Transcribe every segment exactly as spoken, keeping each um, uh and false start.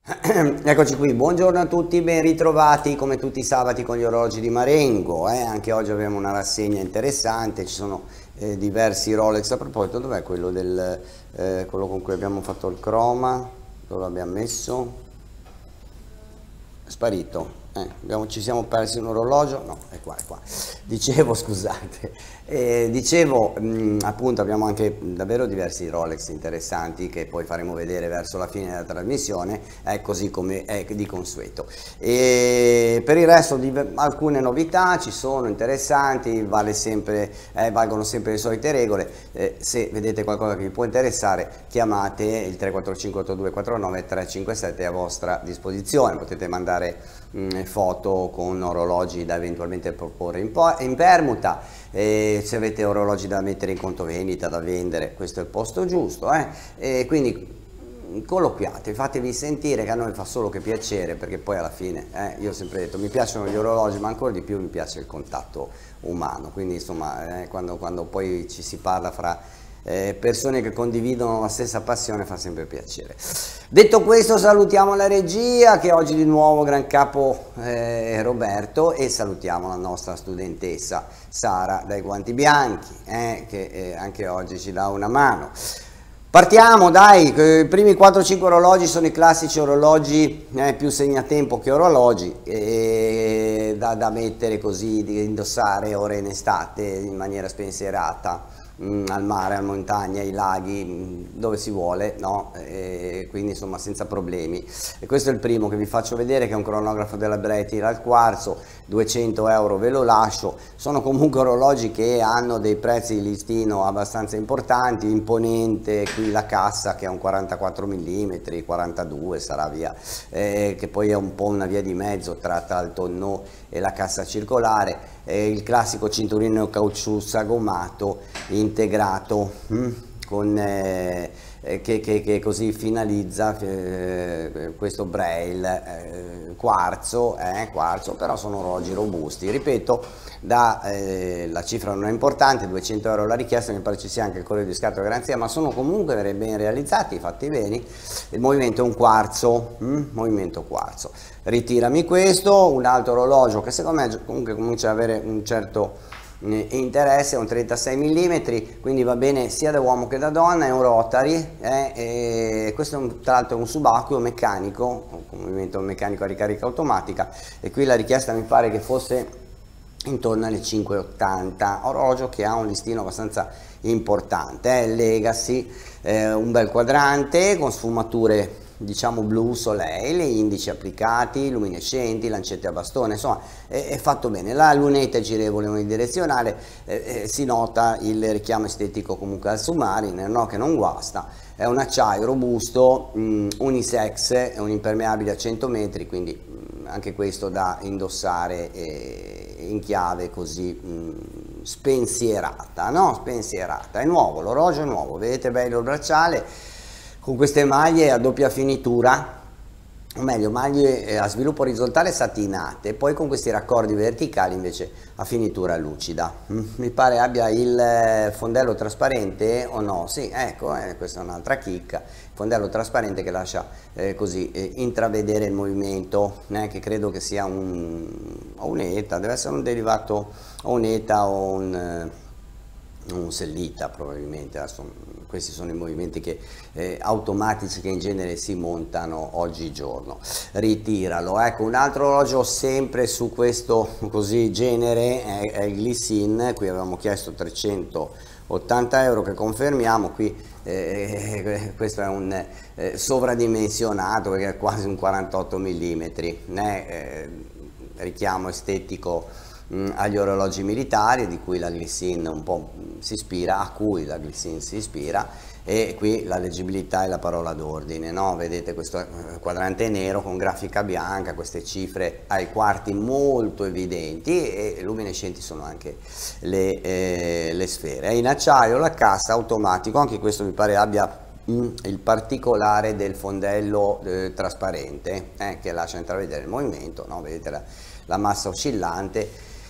Eccoci qui, buongiorno a tutti, ben ritrovati come tutti i sabati con gli orologi di Marengo. Eh? Anche oggi abbiamo una rassegna interessante, ci sono eh, diversi Rolex. A proposito, dov'è quello, del, eh, quello con cui abbiamo fatto il croma? Dove l'abbiamo messo? È sparito. Eh, abbiamo, ci siamo persi un orologio? No, è qua, è qua. Dicevo, scusate, eh, dicevo, mh, appunto abbiamo anche davvero diversi Rolex interessanti che poi faremo vedere verso la fine della trasmissione, eh, così come è di consueto. E per il resto di, alcune novità ci sono interessanti, vale sempre, eh, valgono sempre le solite regole. Eh, se vedete qualcosa che vi può interessare, chiamate il tre quattro cinque otto due quattro nove tre cinque sette a vostra disposizione, potete mandare mh, foto con orologi da eventualmente proporre in, in permuta, e se avete orologi da mettere in conto vendita, da vendere, questo è il posto giusto, eh? E quindi colloquiate, fatevi sentire, che a noi fa solo che piacere, perché poi alla fine, eh, io ho sempre detto, mi piacciono gli orologi, ma ancora di più mi piace il contatto umano, quindi insomma eh, quando, quando poi ci si parla fra Eh, persone che condividono la stessa passione fa sempre piacere. Detto questo, salutiamo la regia, che oggi di nuovo gran capo eh, Roberto, e salutiamo la nostra studentessa Sara dai guanti bianchi, eh, che eh, anche oggi ci dà una mano. Partiamo, dai, i primi quattro cinque orologi sono i classici orologi eh, più segnatempo che orologi, eh, da, da mettere così, di indossare ora in estate in maniera spensierata. Mm, al mare, alla montagna, ai laghi, mm, dove si vuole, no? E quindi insomma senza problemi. E questo è il primo che vi faccio vedere, che è un cronografo della Breitling al quarzo, duecento euro ve lo lascio. Sono comunque orologi che hanno dei prezzi di listino abbastanza importanti, imponente qui la cassa che è un quarantaquattro millimetri, quarantadue sarà via, eh, che poi è un po' una via di mezzo tra, tra il tonneau e la cassa circolare. Eh, il classico cinturino caucciù sagomato integrato hm, con, eh, eh, che, che, che così finalizza eh, questo braille eh, quarzo, eh, quarzo, però sono orologi robusti, ripeto, da, eh, la cifra non è importante, duecento euro la richiesta, mi pare ci sia anche il codice di scarto di garanzia, ma sono comunque ben realizzati, fatti bene. Il movimento è un quarzo, hm, movimento quarzo. Ritirami questo, un altro orologio che secondo me comunque comincia ad avere un certo eh, interesse, è un trentasei millimetri, quindi va bene sia da uomo che da donna, è un rotary, eh, e questo è un, tra l'altro è un subacqueo meccanico, un movimento meccanico a ricarica automatica, e qui la richiesta mi pare che fosse intorno alle cinque e ottanta, orologio che ha un listino abbastanza importante, eh, Legacy, eh, un bel quadrante con sfumature diciamo blu soleil, indici applicati, luminescenti, lancette a bastone, insomma è, è fatto bene. La lunetta è girevole unidirezionale, eh, eh, si nota il richiamo estetico comunque al Submariner, no? Che non guasta, è un acciaio robusto, mh, unisex, è un impermeabile a cento metri, quindi mh, anche questo da indossare eh, in chiave così mh, spensierata, no? Spensierata, è nuovo, l'orologio è nuovo, vedete bello il bracciale, con queste maglie a doppia finitura, o meglio maglie a sviluppo orizzontale satinate, poi con questi raccordi verticali invece a finitura lucida. Mi pare abbia il fondello trasparente o no? Sì, ecco, eh, questa è un'altra chicca, fondello trasparente che lascia eh, così eh, intravedere il movimento, eh, che credo che sia un, un ETA, deve essere un derivato o un ETA o un... Eh, un sellita probabilmente. Adesso, questi sono i movimenti che, eh, automatici che in genere si montano oggigiorno. Ritiralo. Ecco, un altro orologio sempre su questo così genere è, è il Glycine, qui avevamo chiesto trecentottanta euro che confermiamo, qui eh, questo è un eh, sovradimensionato perché è quasi un quarantotto millimetri, né? Eh, richiamo estetico agli orologi militari di cui la Glycine un po' si ispira, a cui la Glycine si ispira, e qui la leggibilità è la parola d'ordine, no? Vedete questo quadrante nero con grafica bianca, queste cifre ai quarti molto evidenti, e luminescenti sono anche le, eh, le sfere. È in acciaio, la cassa automatico, anche questo mi pare abbia mm, il particolare del fondello eh, trasparente, eh, che lascia intravedere il movimento, no? Vedete la, la massa oscillante.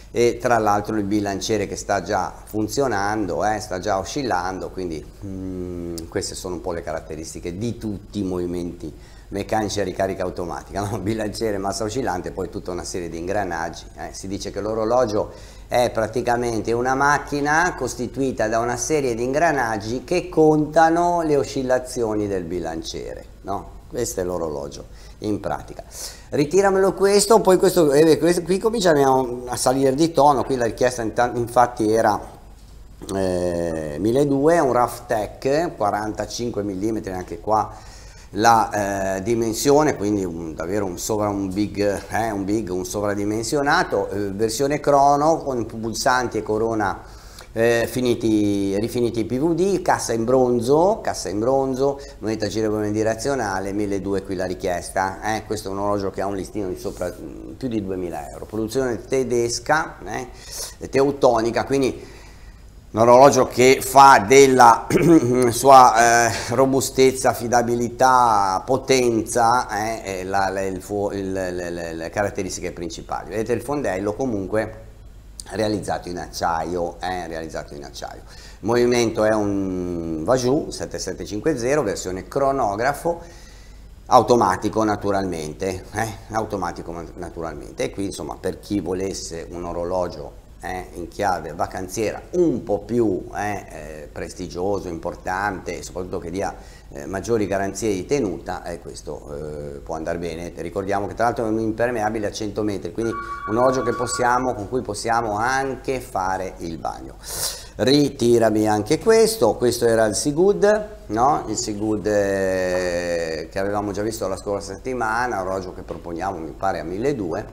e tra l'altro il bilanciere che sta già funzionando, eh, sta già oscillando, quindi mm, queste sono un po' le caratteristiche di tutti i movimenti meccanici a ricarica automatica, no? Bilanciere, massa oscillante, poi tutta una serie di ingranaggi. Eh, si dice che l'orologio è praticamente una macchina costituita da una serie di ingranaggi che contano le oscillazioni del bilanciere, no? Questo è l'orologio in pratica. Ritiramelo questo, poi questo, eh, questo qui cominciamo a salire di tono. Qui la richiesta infatti era eh, milleduecento, un Rough Tech quarantacinque millimetri, anche qua la eh, dimensione, quindi un, davvero un, sovra, un, big, eh, un big, un sovradimensionato, eh, versione crono con pulsanti e corona eh, finiti, rifiniti P V D, cassa in bronzo, cassa in bronzo, moneta girevole direzionale, milleduecento qui la richiesta, eh, questo è un orologio che ha un listino di sopra più di duemila euro, produzione tedesca, eh, teutonica, quindi un orologio che fa della sua eh, robustezza, affidabilità, potenza eh, la, la, il, il, le, le, le caratteristiche principali. Vedete il fondello comunque realizzato in acciaio, eh, realizzato in acciaio. Il movimento è un Vajou settasette cinquanta, versione cronografo, automatico naturalmente, eh, automatico naturalmente. E qui insomma per chi volesse un orologio Eh, in chiave vacanziera un po' più eh, eh, prestigioso, importante, soprattutto che dia eh, maggiori garanzie di tenuta, eh, questo eh, può andare bene. Ricordiamo che tra l'altro è un impermeabile a cento metri, quindi un orologio che possiamo, con cui possiamo anche fare il bagno. Ritirami anche questo, questo era il Sigud, no? Il Sigud eh, che avevamo già visto la scorsa settimana, orologio che proponiamo mi pare a milleduecento.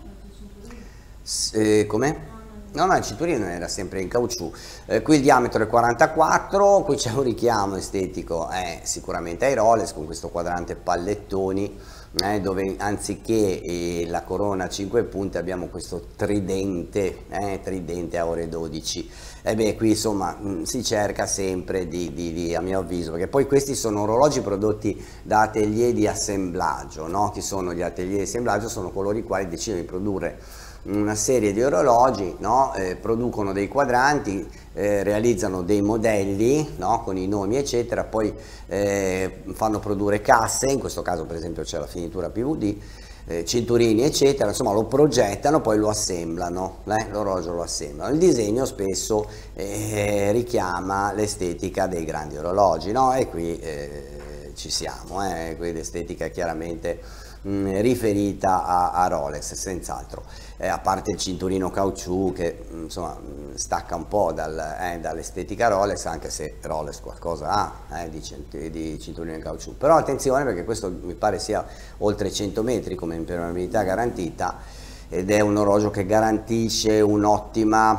Eh, come? No, no, il cinturino era sempre in caucciù. Eh, qui il diametro è quarantaquattro, qui c'è un richiamo estetico eh, sicuramente ai Rolex con questo quadrante pallettoni, eh, dove anziché eh, la corona a cinque punte abbiamo questo tridente, eh, tridente a ore dodici. E beh, qui insomma mh, si cerca sempre di, di, di, a mio avviso, perché poi questi sono orologi prodotti da atelier di assemblaggio, no? Chi sono gli atelier di assemblaggio? Sono coloro i quali decidono di produrre una serie di orologi, no? eh, producono dei quadranti, eh, realizzano dei modelli, no? Con i nomi eccetera, poi eh, fanno produrre casse, in questo caso per esempio c'è la finitura P V D, eh, cinturini eccetera, insomma lo progettano, poi lo assemblano, eh? l'orologio lo assemblano. Il disegno spesso eh, richiama l'estetica dei grandi orologi, no? E qui eh, ci siamo, eh? Qui l'estetica è chiaramente mh, riferita a, a Rolex, senz'altro. Eh, a parte il cinturino caucciù che insomma stacca un po' dal, eh, dall'estetica Rolex, anche se Rolex qualcosa ha eh, di, di cinturino in caucciù, però attenzione perché questo mi pare sia oltre cento metri come impermeabilità garantita ed è un orologio che garantisce un'ottima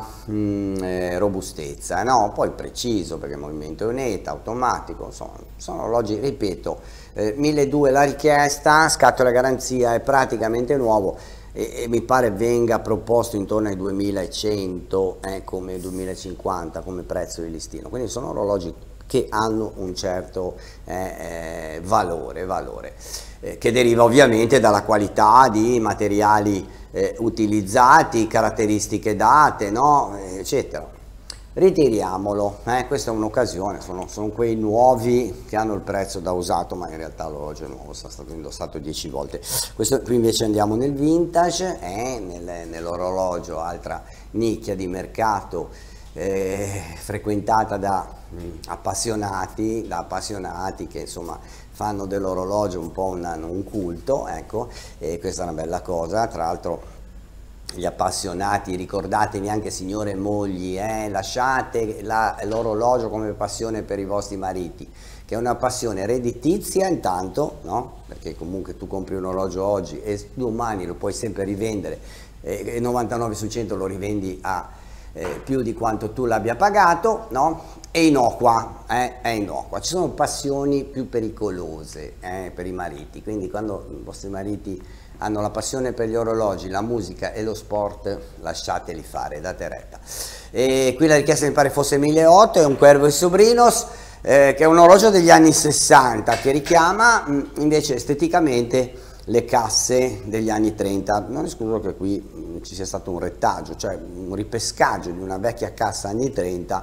eh, robustezza, no? Poi preciso perché il movimento è netta, automatico, insomma sono orologi, ripeto, eh, milleduecento la richiesta, scatola garanzia è praticamente nuovo. E, e mi pare venga proposto intorno ai duemilacento eh, come duemilacinquanta come prezzo di listino, quindi sono orologi che hanno un certo eh, eh, valore, valore eh, che deriva ovviamente dalla qualità di materiali eh, utilizzati, caratteristiche date, no? eccetera. Ritiriamolo, eh, questa è un'occasione, sono, sono quei nuovi che hanno il prezzo da usato, ma in realtà l'orologio è nuovo, sta stato indossato dieci volte. Questo, qui invece andiamo nel vintage, eh, nel, nell'orologio, altra nicchia di mercato eh, frequentata da mh, appassionati, da appassionati che insomma fanno dell'orologio un po' un, un culto, ecco, e questa è una bella cosa, tra l'altro. Gli appassionati, ricordatevi anche signore e mogli, eh, lasciate l'orologio come passione per i vostri mariti, che è una passione redditizia intanto, no? Perché comunque tu compri un orologio oggi e domani lo puoi sempre rivendere eh, e novantanove su cento lo rivendi a eh, più di quanto tu l'abbia pagato, no? È innocua, eh, è innocua. Ci sono passioni più pericolose eh, per i mariti, quindi quando i vostri mariti hanno la passione per gli orologi, la musica e lo sport, lasciateli fare, date retta. E qui la richiesta mi pare fosse milleottocento, è un Cuervo e Sobrinos, eh, che è un orologio degli anni sessanta, che richiama mh, invece esteticamente le casse degli anni trenta. Non escludo che qui ci sia stato un retaggio, cioè un ripescaggio di una vecchia cassa anni trenta,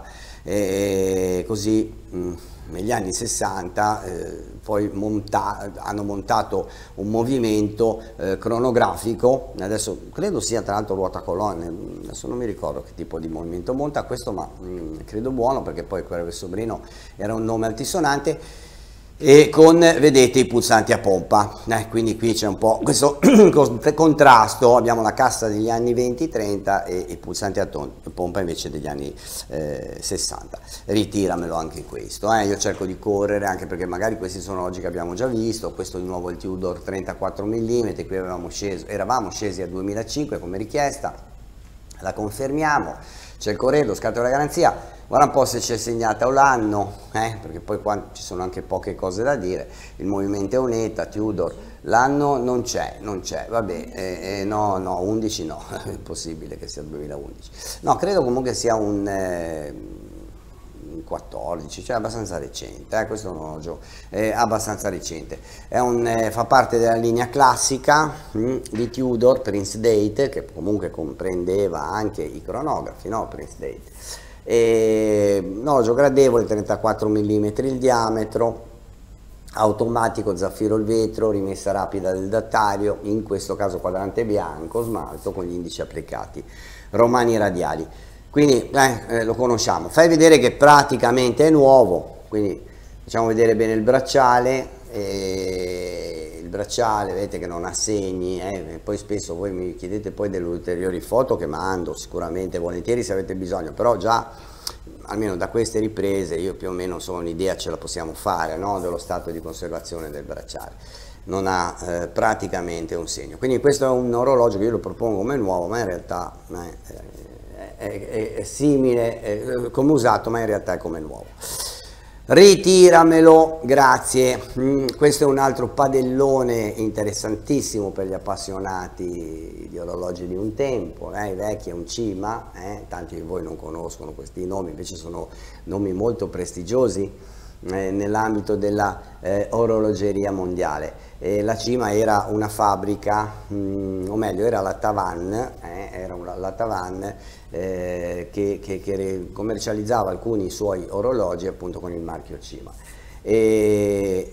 e così mh, negli anni sessanta eh, poi monta hanno montato un movimento eh, cronografico, adesso credo sia tra l'altro ruotacolonne, adesso non mi ricordo che tipo di movimento monta questo, ma mh, credo buono, perché poi quello del Sobrino era un nome altisonante, e con, vedete, i pulsanti a pompa, eh, quindi qui c'è un po' questo contrasto, abbiamo la cassa degli anni venti trenta e i pulsanti a pompa invece degli anni eh, sessanta. Ritiramelo anche questo, eh. Io cerco di correre, anche perché magari questi sono oggi che abbiamo già visto, questo di nuovo il Tudor trentaquattro millimetri, qui avevamo sceso, eravamo scesi a duemilacinque come richiesta, la confermiamo, c'è il corredo, scatola di garanzia. Guarda un po' se c'è segnata l'anno, eh, perché poi qua ci sono anche poche cose da dire. Il movimento è un'eta, Tudor, l'anno non c'è, non c'è, vabbè, eh, eh, no, no, undici no, è impossibile che sia duemilaundici. No, credo comunque sia un, eh, un quattordici, cioè abbastanza recente, eh, questo è un orologio eh, abbastanza recente. È un, eh, fa parte della linea classica mh, di Tudor, Prince Date, che comunque comprendeva anche i cronografi, no, Prince Date. E, un orologio gradevole, trentaquattro millimetri il diametro, automatico, zaffiro il vetro, rimessa rapida del datario, in questo caso quadrante bianco, smalto con gli indici applicati, romani radiali. Quindi eh, eh, lo conosciamo. Fai vedere che praticamente è nuovo, quindi facciamo vedere bene il bracciale, e il bracciale vedete che non ha segni, eh, poi spesso voi mi chiedete poi delle ulteriori foto che mando sicuramente volentieri se avete bisogno, però già almeno da queste riprese io più o meno so un'idea ce la possiamo fare, no? Dello stato di conservazione del bracciale. Non ha eh, praticamente un segno, quindi questo è un orologio che io lo propongo come nuovo, ma in realtà eh, è, è, è simile è, come usato, ma in realtà è come nuovo. Ritiramelo, grazie. Mm, questo è un altro padellone interessantissimo per gli appassionati di orologi di un tempo, eh, i vecchi, è un Cima, eh, tanti di voi non conoscono questi nomi, invece sono nomi molto prestigiosi eh, nell'ambito della eh, orologeria mondiale. E la Cima era una fabbrica, mh, o meglio era la Tavan, eh, era una, la Tavan eh, che, che, che commercializzava alcuni suoi orologi appunto con il marchio Cima. E,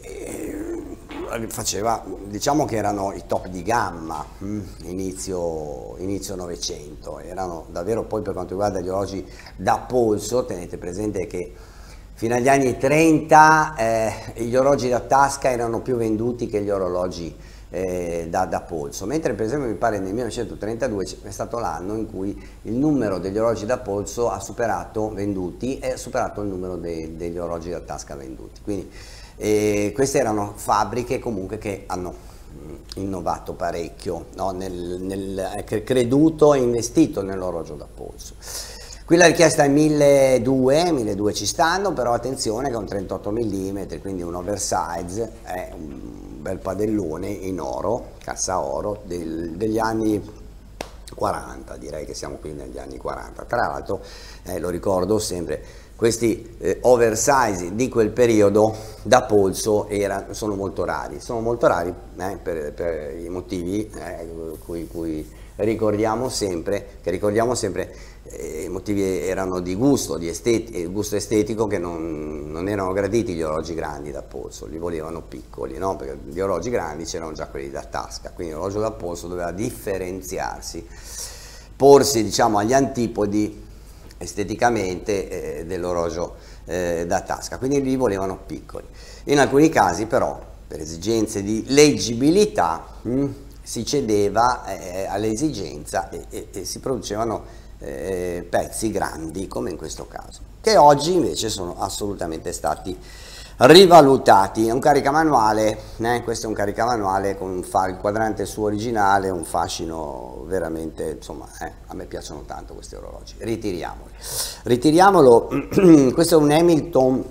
e faceva, diciamo che erano i top di gamma, mh, inizio, inizio Novecento, erano davvero, poi per quanto riguarda gli orologi da polso, tenete presente che fino agli anni trenta eh, gli orologi da tasca erano più venduti che gli orologi eh, da, da polso, mentre per esempio mi pare nel millenovecentotrentadue è stato l'anno in cui il numero degli orologi da polso ha superato venduti e ha superato il numero de, degli orologi da tasca venduti. Quindi eh, queste erano fabbriche comunque che hanno innovato parecchio, no? nel, nel, creduto e investito nell'orologio da polso. Qui la richiesta è milleduecento, milleduecento ci stanno, però attenzione che è un trentotto millimetri, quindi un oversize, è un bel padellone in oro, cassa oro, del, degli anni quaranta, direi che siamo qui negli anni quaranta. Tra l'altro, eh, lo ricordo sempre, questi eh, oversize di quel periodo da polso era, sono molto rari, sono molto rari eh, per, per i motivi eh, cui, cui ricordiamo sempre, che ricordiamo sempre, eh, i motivi erano di gusto, di esteti, gusto estetico, che non, non erano graditi gli orologi grandi da polso, li volevano piccoli, no? Perché gli orologi grandi c'erano già quelli da tasca, quindi l'orologio da polso doveva differenziarsi, porsi diciamo agli antipodi esteticamente eh, dell'orologio eh, da tasca, quindi li volevano piccoli. In alcuni casi però, per esigenze di leggibilità, mh, si cedeva eh, all'esigenza e, e, e si producevano eh, pezzi grandi, come in questo caso, che oggi invece sono assolutamente stati rivalutati. È un caricamanuale, eh, questo è un caricamanuale con un fa il quadrante suo originale, un fascino veramente, insomma, eh, a me piacciono tanto questi orologi. Ritiriamolo. Ritiriamolo, questo è un Hamilton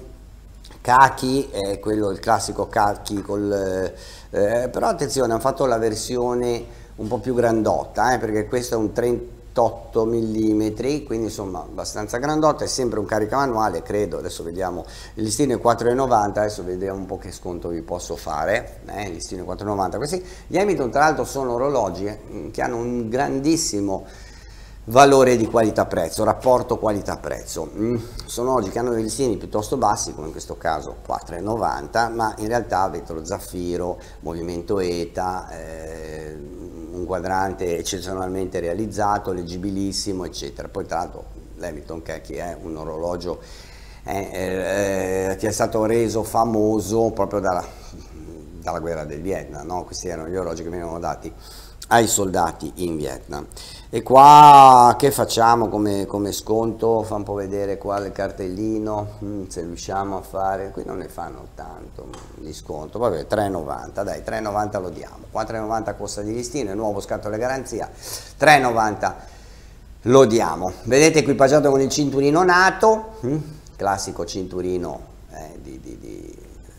Khaki, è quello, il classico Khaki, col, eh, però attenzione, hanno fatto la versione un po' più grandotta, eh, perché questo è un trenta ventotto millimetri, quindi insomma abbastanza grandotto, è sempre un carica-manuale, credo. Adesso vediamo, il listino è quattro e novanta, adesso vediamo un po' che sconto vi posso fare, eh, il listino è quattro e novanta. Questi, gli Hamilton tra l'altro sono orologi eh, che hanno un grandissimo valore di qualità-prezzo, rapporto qualità-prezzo. Mm. Sono oggi che hanno dei listini piuttosto bassi, come in questo caso quattro e novanta, ma in realtà vetro zaffiro, movimento ETA, eh, un quadrante eccezionalmente realizzato, leggibilissimo, eccetera. Poi tra l'altro l'Hamilton, che è un orologio eh, eh, che è stato reso famoso proprio dalla, dalla guerra del Vietnam, no? Questi erano gli orologi che venivano dati ai soldati in Vietnam. E qua che facciamo come, come sconto? Fa un po' vedere qua il cartellino, mm, se riusciamo a fare, qui non ne fanno tanto di sconto, vabbè, tre e novanta, dai, tre e novanta lo diamo, quattro e novanta costa di listino, è nuovo, scatole garanzia, tre e novanta lo diamo. Vedete equipaggiato con il cinturino NATO, mm, classico cinturino eh, di, di, di,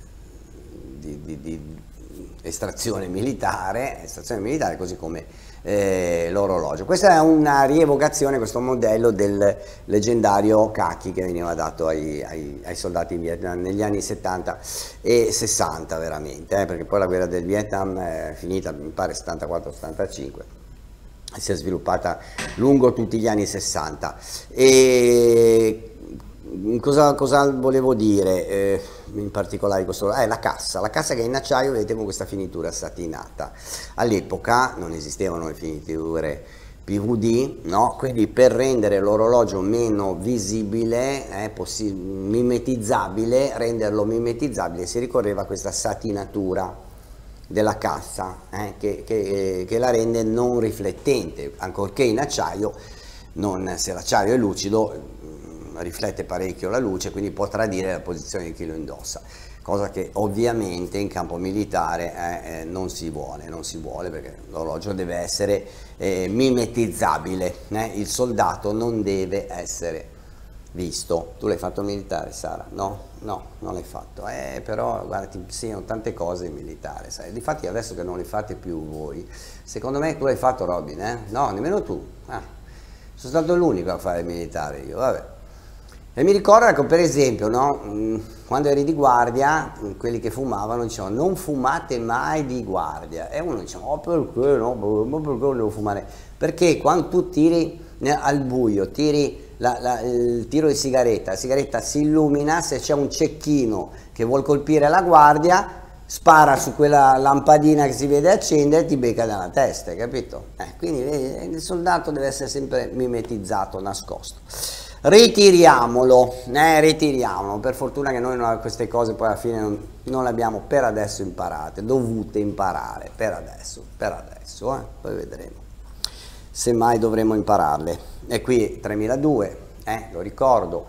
di, di, di estrazione militare, estrazione militare, così come eh, l'orologio. Questa è una rievocazione, questo modello del leggendario Khaki che veniva dato ai, ai, ai soldati in Vietnam negli anni settanta e sessanta veramente, eh, perché poi la guerra del Vietnam è finita, mi pare settantaquattro settantacinque, si è sviluppata lungo tutti gli anni sessanta. E Cosa, cosa volevo dire eh, in particolare questo? Eh, la cassa, la cassa che è in acciaio, vedete, con questa finitura satinata. All'epoca non esistevano le finiture P V D, no? Quindi per rendere l'orologio meno visibile, eh, mimetizzabile, renderlo mimetizzabile, si ricorreva a questa satinatura della cassa eh, che, che, che la rende non riflettente, ancorché in acciaio, non, se l'acciaio è lucido riflette parecchio la luce, quindi può tradire la posizione di chi lo indossa, cosa che ovviamente in campo militare eh, eh, non si vuole, non si vuole perché l'orologio deve essere eh, mimetizzabile, eh? Il soldato non deve essere visto. Tu l'hai fatto militare, Sara? No? No, non l'hai fatto, eh, però guarda, ti insegnano tante cose in militare, sai? Difatti adesso che non le fate più voi, secondo me tu l'hai fatto, Robin, eh? No, nemmeno tu, ah, sono stato l'unico a fare il militare io, vabbè. E mi ricordo, ecco, per esempio, no, quando eri di guardia, quelli che fumavano dicevano non fumate mai di guardia, e uno diceva oh perché no, ma perché non devo fumare? Perché quando tu tiri al buio, tiri la, la, il tiro di sigaretta, la sigaretta si illumina, se c'è un cecchino che vuol colpire la guardia, spara su quella lampadina che si vede accendere e ti becca dalla testa, capito? Eh, quindi eh, il soldato deve essere sempre mimetizzato, nascosto. Ritiriamolo, eh, ritiriamolo, per fortuna che noi non, queste cose poi alla fine non, non le abbiamo per adesso imparate, dovute imparare, per adesso, per adesso, eh, poi vedremo, semmai dovremo impararle. E qui tremiladue, eh, lo ricordo,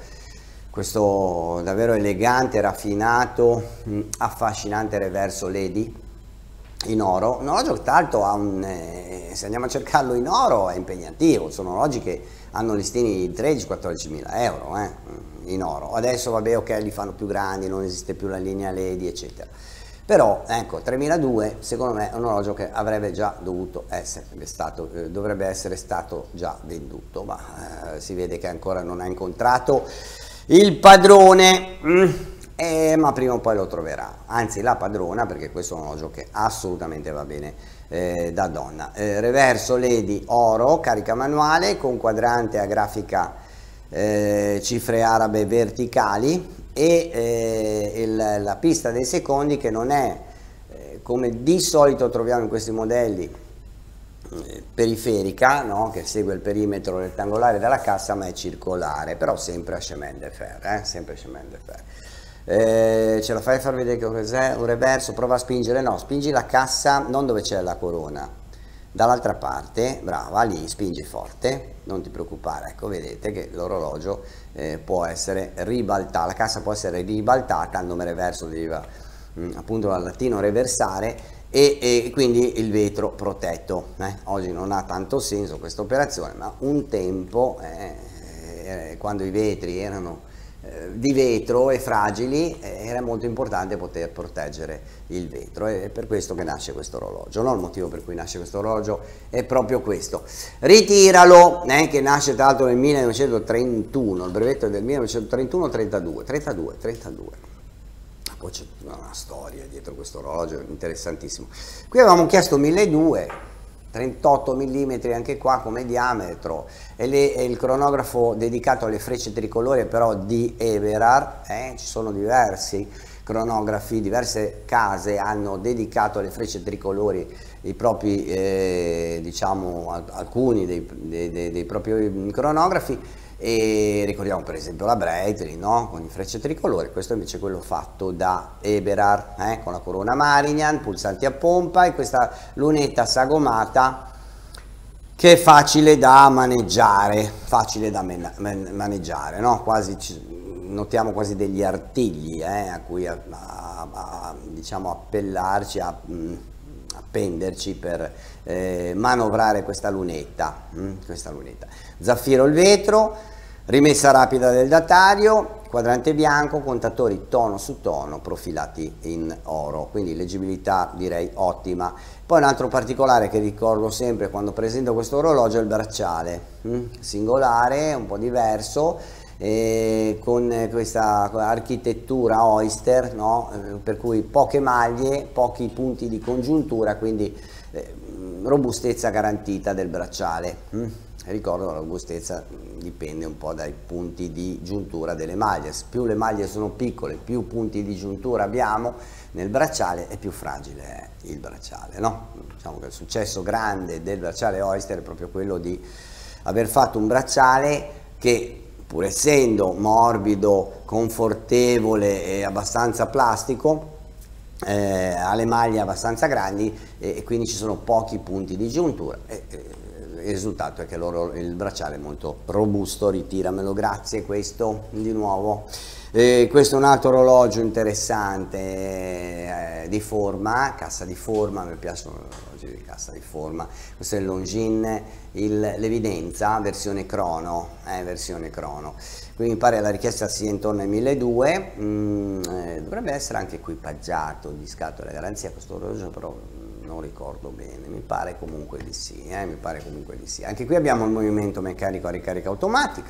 questo davvero elegante, raffinato, mh, affascinante reverso Lady in oro, un orologio che tra l'altro ha un, eh, se andiamo a cercarlo in oro è impegnativo, sono orologi che hanno listini di tredici quattordici mila euro eh, in oro. Adesso vabbè, ok, li fanno più grandi, non esiste più la linea Lady eccetera, però ecco, tremiladue secondo me è un orologio che avrebbe già dovuto essere stato, eh, dovrebbe essere stato già venduto, ma eh, si vede che ancora non ha incontrato il padrone, mm, eh, ma prima o poi lo troverà, anzi la padrona, perché questo è un orologio che assolutamente va bene eh, da donna. Eh, reverso Lady oro, carica manuale con quadrante a grafica eh, cifre arabe verticali e eh, il, la pista dei secondi che non è eh, come di solito troviamo in questi modelli eh, periferica, no? Che segue il perimetro rettangolare della cassa, ma è circolare, però sempre a chemin de fer, eh? sempre a chemin de fer. Eh, ce la fai a far vedere che cos'è un reverso? Prova a spingere, no, spingi la cassa non dove c'è la corona, dall'altra parte, brava, lì, spingi forte, non ti preoccupare, ecco, vedete che l'orologio eh, può essere ribaltato, la cassa può essere ribaltata, il nome reverso deriva mh, appunto dal latino reversare, e, e quindi il vetro protetto. Eh? Oggi non ha tanto senso questa operazione, ma un tempo, eh, eh, quando i vetri erano di vetro e fragili, era molto importante poter proteggere il vetro, è per questo che nasce questo orologio, no? Il motivo per cui nasce questo orologio è proprio questo. Ritiralo, eh, che nasce tra l'altro nel millenovecentotrentuno, il brevetto è del millenovecentotrentuno trentadue, trentadue, trentadue. Poi c'è una storia dietro questo orologio interessantissimo. Qui avevamo chiesto milleduecento, trentotto millimetri anche qua come diametro, e le, è il cronografo dedicato alle frecce tricolori però di Eberhard, eh? Ci sono diversi cronografi, diverse case hanno dedicato alle frecce tricolori i propri, eh, diciamo, alcuni dei, dei, dei, dei propri cronografi, e ricordiamo per esempio la Breitling, no? Con i frecce tricolori. Questo invece è quello fatto da Eberhard, eh? Con la corona Marignan, pulsanti a pompa e questa lunetta sagomata che è facile da maneggiare, facile da maneggiare, no? Quasi, notiamo quasi degli artigli, eh? A cui a, a, a, diciamo appellarci, a mh, appenderci per eh, manovrare questa lunetta, mh? questa lunetta. Zaffiro il vetro, rimessa rapida del datario, quadrante bianco, contatori tono su tono profilati in oro, quindi leggibilità direi ottima. Poi un altro particolare che ricordo sempre quando presento questo orologio è il bracciale, hm? singolare, un po' diverso, eh, con questa architettura Oyster, no? eh, per cui poche maglie, pochi punti di congiuntura, quindi eh, robustezza garantita del bracciale. Hm? Ricordo la robustezza dipende un po' dai punti di giuntura delle maglie, più le maglie sono piccole, più punti di giuntura abbiamo nel bracciale e più fragile è il bracciale, no? Diciamo che il successo grande del bracciale Oyster è proprio quello di aver fatto un bracciale che, pur essendo morbido, confortevole e abbastanza plastico, eh, ha le maglie abbastanza grandi e, e quindi ci sono pochi punti di giuntura. E, e, il risultato è che loro, il bracciale è molto robusto. Ritiramelo, grazie. Questo di nuovo, eh, questo è un altro orologio interessante, eh, di forma, cassa di forma, mi piacciono gli orologi di cassa di forma. Questo è il Longines, l'Evidenza versione crono, eh, versione crono. Quindi mi pare la richiesta sia intorno ai milleduecento, mm, eh, dovrebbe essere anche equipaggiato di scatole garanzia questo orologio, però non ricordo bene, mi pare comunque di sì, eh, mi pare comunque di sì. Anche qui abbiamo il movimento meccanico a ricarica automatica,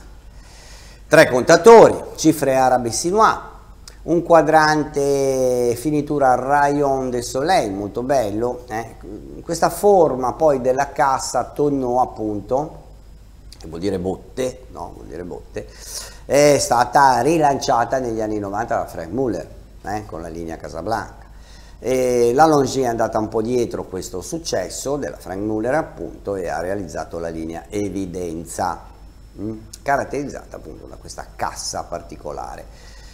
tre contatori, cifre arabe Sinois, un quadrante finitura Rayon de Soleil, molto bello, eh. Questa forma poi della cassa tonneau, appunto, che vuol dire botte, no, vuol dire botte, è stata rilanciata negli anni novanta da Frank Muller, eh, con la linea Casablanca. E la Longines è andata un po' dietro questo successo della Frank Muller, appunto, e ha realizzato la linea Evidenza, mh, caratterizzata appunto da questa cassa particolare,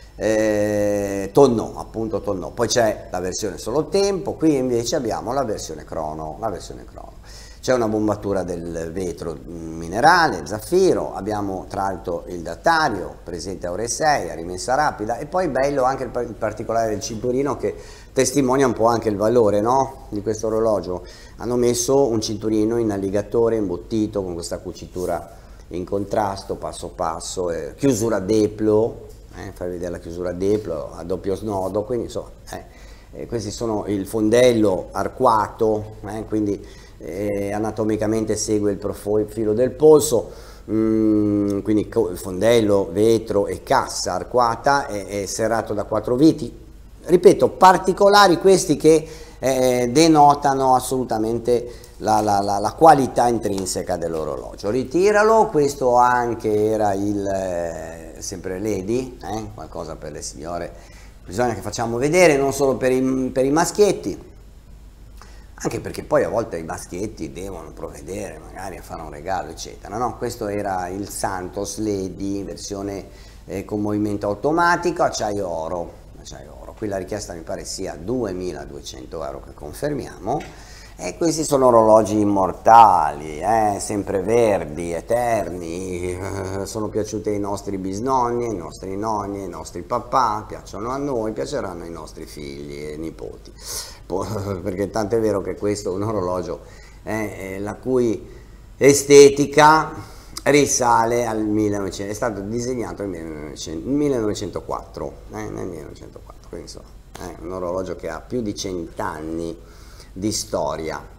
eh, tonneau, appunto tonneau. Poi c'è la versione solo tempo, qui invece abbiamo la versione crono, la versione crono. C'è una bombatura del vetro minerale, zaffiro, abbiamo tra l'altro il datario presente a ore sei, a rimessa rapida, e poi bello anche il particolare del cinturino che testimonia un po' anche il valore, no? Di questo orologio. Hanno messo un cinturino in alligatore imbottito con questa cucitura in contrasto, passo passo, eh, chiusura deplo, eh, fai vedere la chiusura deplo a doppio snodo, quindi insomma, eh, eh, questi sono il fondello arcuato, eh, quindi Eh, anatomicamente segue il profilo del polso, mm, quindi il fondello, vetro e cassa arcuata, è, è serrato da quattro viti, ripeto, particolari questi che eh, denotano assolutamente la, la, la, la qualità intrinseca dell'orologio. Ritiralo, questo anche era il eh, sempre Lady, eh, qualcosa per le signore, bisogna che facciamo vedere, non solo per i, per i maschietti, anche perché poi a volte i maschietti devono provvedere magari a fare un regalo, eccetera, no? Questo era il Santos Lady, versione eh, con movimento automatico, acciaio oro, acciaio oro. Qui la richiesta mi pare sia duemiladuecento euro, che confermiamo, e questi sono orologi immortali, eh, sempreverdi, eterni, eh, sono piaciuti ai nostri bisnonni, ai nostri nonni, ai nostri papà, piacciono a noi, piaceranno ai nostri figli e nipoti, perché tanto è vero che questo è un orologio eh, la cui estetica risale al millenovecento, è stato disegnato nel millenovecentoquattro, eh, nel millenovecentoquattro, quindi insomma, è un orologio che ha più di cent'anni di storia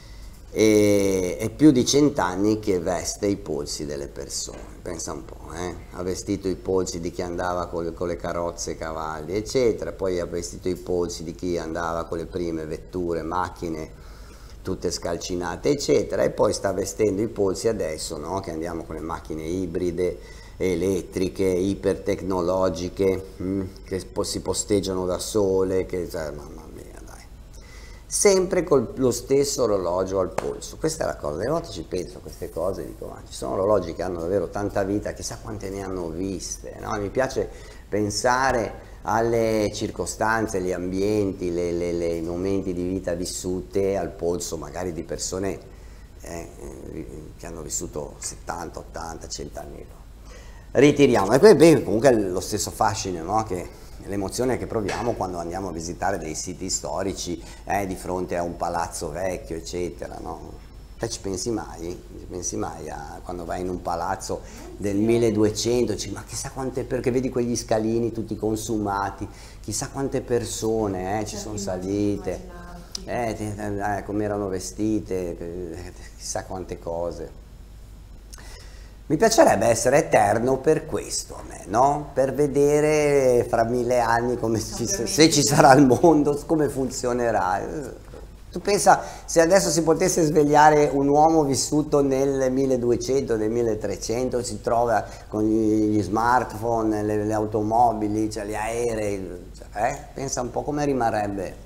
e, e più di cent'anni che veste i polsi delle persone. Pensa un po', eh? Ha vestito i polsi di chi andava con le, con le carrozze e cavalli eccetera, poi ha vestito i polsi di chi andava con le prime vetture, macchine tutte scalcinate eccetera, e poi sta vestendo i polsi adesso, no? Che andiamo con le macchine ibride, elettriche, ipertecnologiche, mh, che si posteggiano da sole, che, cioè, mamma mia, dai. Sempre con lo stesso orologio al polso. Questa è la cosa, delle volte ci penso a queste cose e dico, ma ci sono orologi che hanno davvero tanta vita, chissà quante ne hanno viste, no? Mi piace pensare alle circostanze, gli ambienti, le, le, le, i momenti di vita vissute al polso magari di persone eh, che hanno vissuto settanta, ottanta, cento anni fa. Ritiriamo, e poi comunque è lo stesso fascino, no? Che l'emozione che proviamo quando andiamo a visitare dei siti storici eh, di fronte a un palazzo vecchio eccetera, no? Te ci pensi mai? Ci pensi mai a quando vai in un palazzo del milleduecento, dici, ma chissà quante, perché vedi quegli scalini tutti consumati, chissà quante persone eh, ci sono salite, eh, eh, come erano vestite, chissà quante cose. Mi piacerebbe essere eterno per questo a me, no? Per vedere fra mille anni come ci, se ci sarà il mondo, come funzionerà. Tu pensa se adesso si potesse svegliare un uomo vissuto nel milleduecento, nel milletrecento, si trova con gli smartphone, le, le automobili, cioè gli aerei, eh? Pensa un po' come rimarrebbe.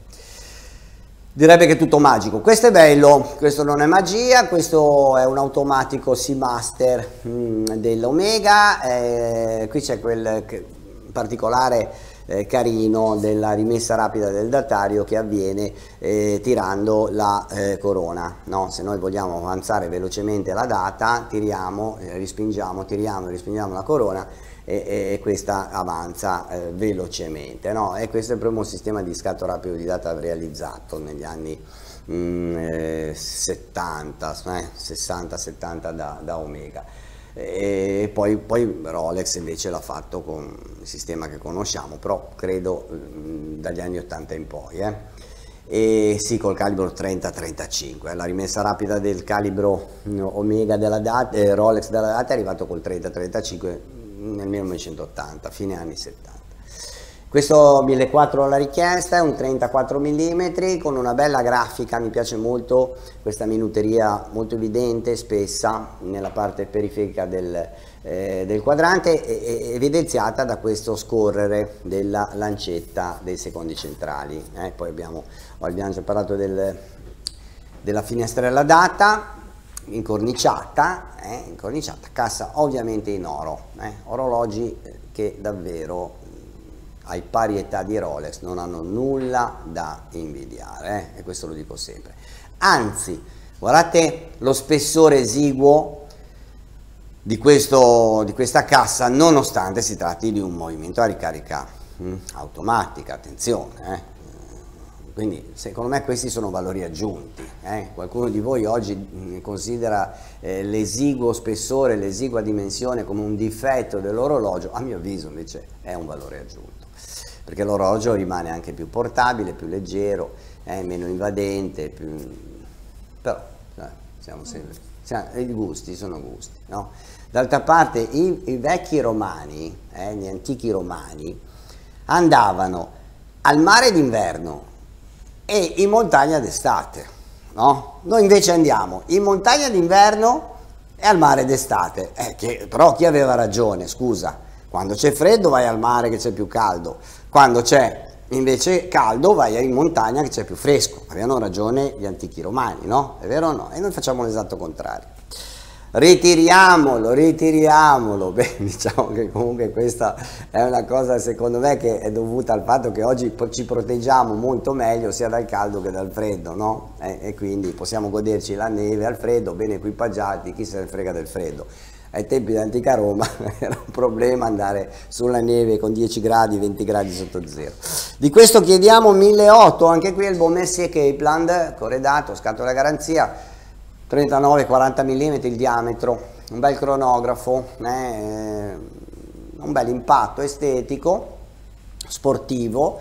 Direbbe che è tutto magico. Questo è bello, questo non è magia, questo è un automatico Seamaster mm, dell'Omega, eh, qui c'è quel particolare Eh, carino della rimessa rapida del datario che avviene eh, tirando la eh, corona, no? Se noi vogliamo avanzare velocemente la data, tiriamo, eh, rispingiamo, tiriamo e rispingiamo la corona e, e questa avanza eh, velocemente, no? E questo è il primo sistema di scatto rapido di data realizzato negli anni mm, eh, settanta, eh, sessanta settanta da, da Omega. E poi, poi Rolex invece l'ha fatto con il sistema che conosciamo, però credo mh, dagli anni ottanta in poi, eh. E sì, col calibro trenta trentacinque, la rimessa rapida del calibro Omega della data, eh, Rolex della data è arrivato col trenta trentacinque nel millenovecentottanta, fine anni settanta. Questo millequattrocento alla richiesta, è un trentaquattro millimetri con una bella grafica, mi piace molto questa minuteria molto evidente, spessa nella parte periferica del, eh, del quadrante, e, evidenziata da questo scorrere della lancetta dei secondi centrali. Eh, poi abbiamo, abbiamo già parlato del, della finestrella data, incorniciata, eh, incorniciata, cassa ovviamente in oro, eh, orologi che davvero ai pari età di Rolex non hanno nulla da invidiare, eh? E questo lo dico sempre. Anzi, guardate lo spessore esiguo di, questo, di questa cassa, nonostante si tratti di un movimento a ricarica mh, automatica, attenzione. Eh? Quindi secondo me questi sono valori aggiunti. Eh? Qualcuno di voi oggi mh, considera eh, l'esiguo spessore, l'esigua dimensione come un difetto dell'orologio, a mio avviso invece è un valore aggiunto, perché l'orologio rimane anche più portabile, più leggero, eh, meno invadente, più... però eh, siamo sempre... siamo... i gusti sono gusti, no? D'altra parte i, i vecchi romani, eh, gli antichi romani, andavano al mare d'inverno e in montagna d'estate, no? Noi invece andiamo in montagna d'inverno e al mare d'estate, eh, che, però chi aveva ragione, scusa? Quando c'è freddo vai al mare che c'è più caldo, quando c'è invece caldo vai in montagna che c'è più fresco. Avevano ragione gli antichi romani, no? È vero o no? E noi facciamo l'esatto contrario. Ritiriamolo, ritiriamolo. Beh, diciamo che comunque questa è una cosa secondo me che è dovuta al fatto che oggi ci proteggiamo molto meglio sia dal caldo che dal freddo, no? E, e quindi possiamo goderci la neve al freddo, ben equipaggiati, chi se ne frega del freddo. Ai tempi dell'antica Roma era un problema andare sulla neve con dieci gradi, venti gradi sotto zero. Di questo chiediamo milleottocento, anche qui il buon Messier Capeland, corredato, scatola garanzia, trentanove quaranta millimetri il diametro, un bel cronografo, eh, un bel impatto estetico, sportivo,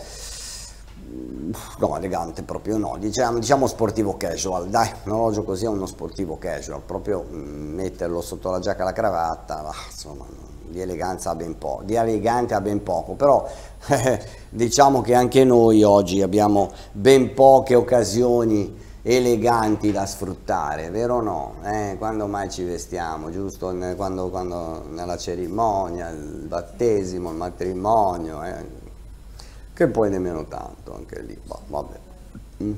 no, elegante proprio no, diciamo, diciamo sportivo casual, dai, un orologio così è uno sportivo casual, proprio mh, metterlo sotto la giacca e la cravatta, bah, insomma, di eleganza ha ben poco, di elegante ha ben poco, però eh, diciamo che anche noi oggi abbiamo ben poche occasioni eleganti da sfruttare, vero o no? Eh, quando mai ci vestiamo, giusto? Quando, quando nella cerimonia, il battesimo, il matrimonio, eh, che poi nemmeno tanto, anche lì, boh, vabbè. Mm.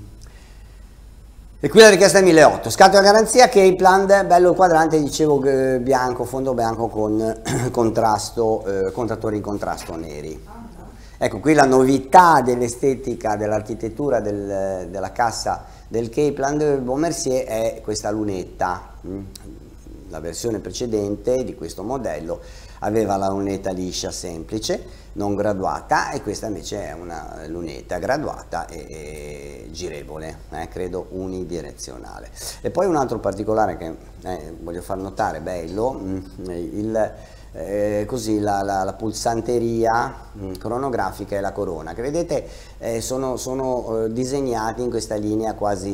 E qui la richiesta è milleottocento, scatola garanzia, Capeland, bello quadrante, dicevo eh, bianco, fondo bianco con contrasto, eh, contrattori in contrasto neri. Ecco, qui la novità dell'estetica, dell'architettura del, della cassa del Capeland Beaumercier è questa lunetta. La versione precedente di questo modello aveva la lunetta liscia semplice, non graduata, e questa invece è una lunetta graduata e, e girevole, eh, credo unidirezionale. E poi un altro particolare che eh, voglio far notare, bello, mh, il... Eh, così la, la, la pulsanteria mh, cronografica e la corona, che vedete eh, sono, sono eh, disegnati in questa linea quasi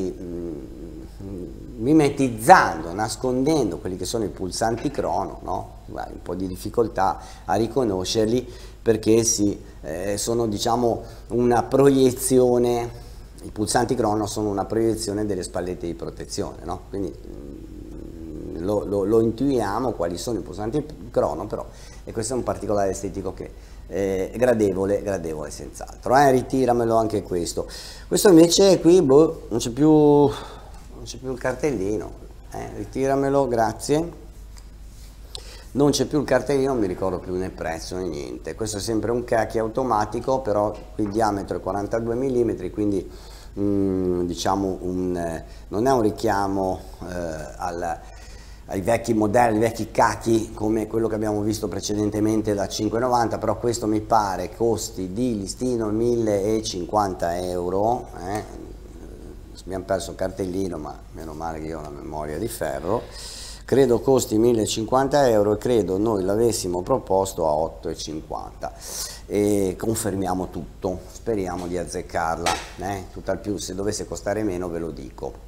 mh, mimetizzando, nascondendo quelli che sono i pulsanti crono, no? Guarda, un po' di difficoltà a riconoscerli perché si, eh, sono, diciamo, una proiezione, i pulsanti crono sono una proiezione delle spallette di protezione, no? Quindi Lo, lo, lo intuiamo quali sono i pulsanti crono, però, e questo è un particolare estetico che eh, è gradevole, gradevole senz'altro, eh, ritiramelo anche questo. Questo invece qui, boh, non c'è più, non c'è più il cartellino, eh, ritiramelo, grazie. Non c'è più il cartellino, non mi ricordo più né prezzo né niente. Questo è sempre un cacchi automatico, però qui il diametro è quarantadue millimetri, quindi mm, diciamo un, eh, non è un richiamo eh, al... ai vecchi modelli, ai vecchi cachi come quello che abbiamo visto precedentemente da cinque e novanta, però questo mi pare costi di listino millecinquanta euro, eh? Abbiamo perso il cartellino, ma meno male che io ho la memoria di ferro, credo costi millecinquanta euro e credo noi l'avessimo proposto a otto e cinquanta, e confermiamo tutto, speriamo di azzeccarla, eh? Tutt'al più se dovesse costare meno ve lo dico.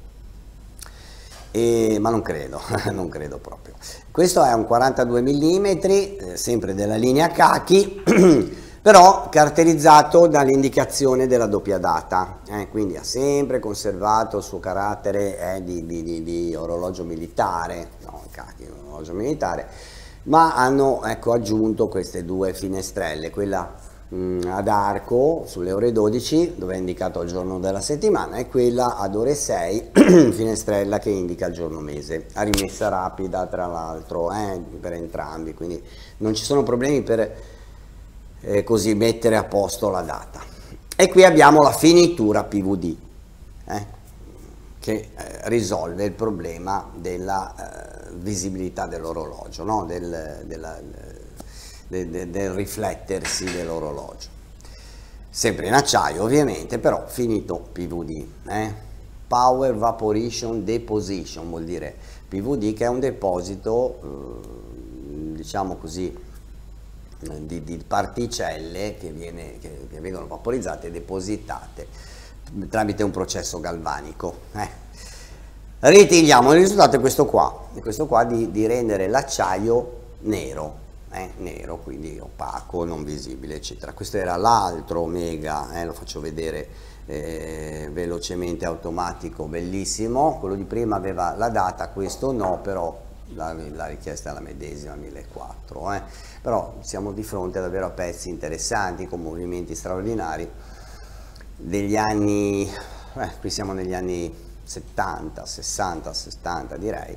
E, ma non credo, non credo proprio. Questo è un quarantadue millimetri, eh, sempre della linea Kaki, però caratterizzato dall'indicazione della doppia data, eh, quindi ha sempre conservato il suo carattere eh, di, di, di, di orologio militare, no, Kaki è un orologio militare, ma hanno, ecco, aggiunto queste due finestrelle, quella ad arco sulle ore dodici dove è indicato il giorno della settimana e quella ad ore sei finestrella che indica il giorno mese, a rimessa rapida tra l'altro eh, per entrambi, quindi non ci sono problemi per eh, così mettere a posto la data. E qui abbiamo la finitura P V D eh, che eh, risolve il problema della eh, visibilità dell'orologio, no? del, della De, de, del riflettersi dell'orologio, sempre in acciaio ovviamente, però finito P V D, eh? Power Vaporation Deposition vuol dire P V D, che è un deposito eh, diciamo così eh, di, di particelle che, viene, che, che vengono vaporizzate e depositate tramite un processo galvanico. eh. Ritiriamo, il risultato è questo qua, è questo qua di, di rendere l'acciaio nero. Eh, nero, quindi opaco, non visibile, eccetera. Questo era l'altro Omega, eh, lo faccio vedere eh, velocemente, automatico, bellissimo. Quello di prima aveva la data, questo no, però la, la richiesta è la medesima, millequattrocento, eh. Però siamo di fronte davvero a pezzi interessanti con movimenti straordinari degli anni, eh, qui siamo negli anni settanta, sessanta, settanta direi,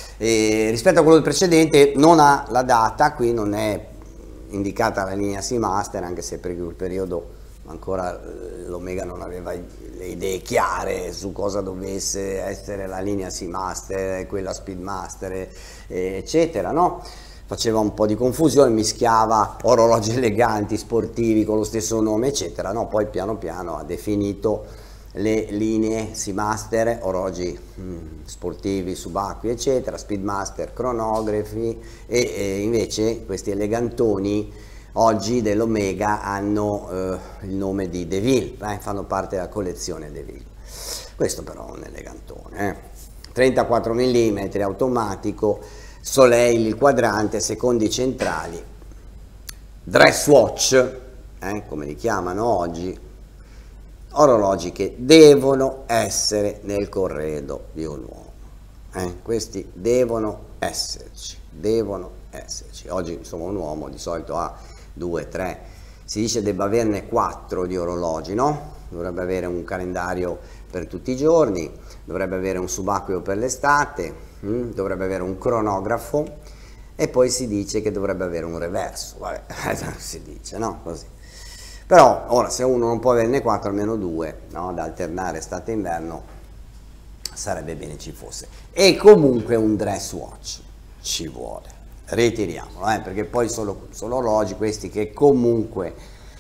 e rispetto a quello precedente non ha la data, qui non è indicata la linea Seamaster, anche se per quel periodo ancora l'Omega non aveva le idee chiare su cosa dovesse essere la linea Seamaster, quella Speedmaster, eccetera, no? Faceva un po' di confusione, mischiava orologi eleganti, sportivi con lo stesso nome, eccetera, no? Poi piano piano ha definito le linee Seamaster, orologi mh, sportivi, subacquei eccetera, Speedmaster, cronografi e, e invece questi elegantoni oggi dell'Omega hanno eh, il nome di DeVille, eh, fanno parte della collezione DeVille. Questo però è un elegantone, eh. trentaquattro millimetri automatico, Soleil il quadrante, secondi centrali, dress watch, eh, come li chiamano oggi, orologi che devono essere nel corredo di un uomo, eh? Questi devono esserci, devono esserci. Oggi insomma un uomo di solito ha due, tre, si dice debba averne quattro di orologi, no? Dovrebbe avere un calendario per tutti i giorni, dovrebbe avere un subacqueo per l'estate, hm? dovrebbe avere un cronografo e poi si dice che dovrebbe avere un reverso, vabbè, si dice, no? Così. Però ora se uno non può averne quattro, almeno due, no? Da alternare estate e inverno, sarebbe bene ci fosse. E comunque un dress watch ci vuole, ritiriamolo, eh? Perché poi sono, sono orologi questi che comunque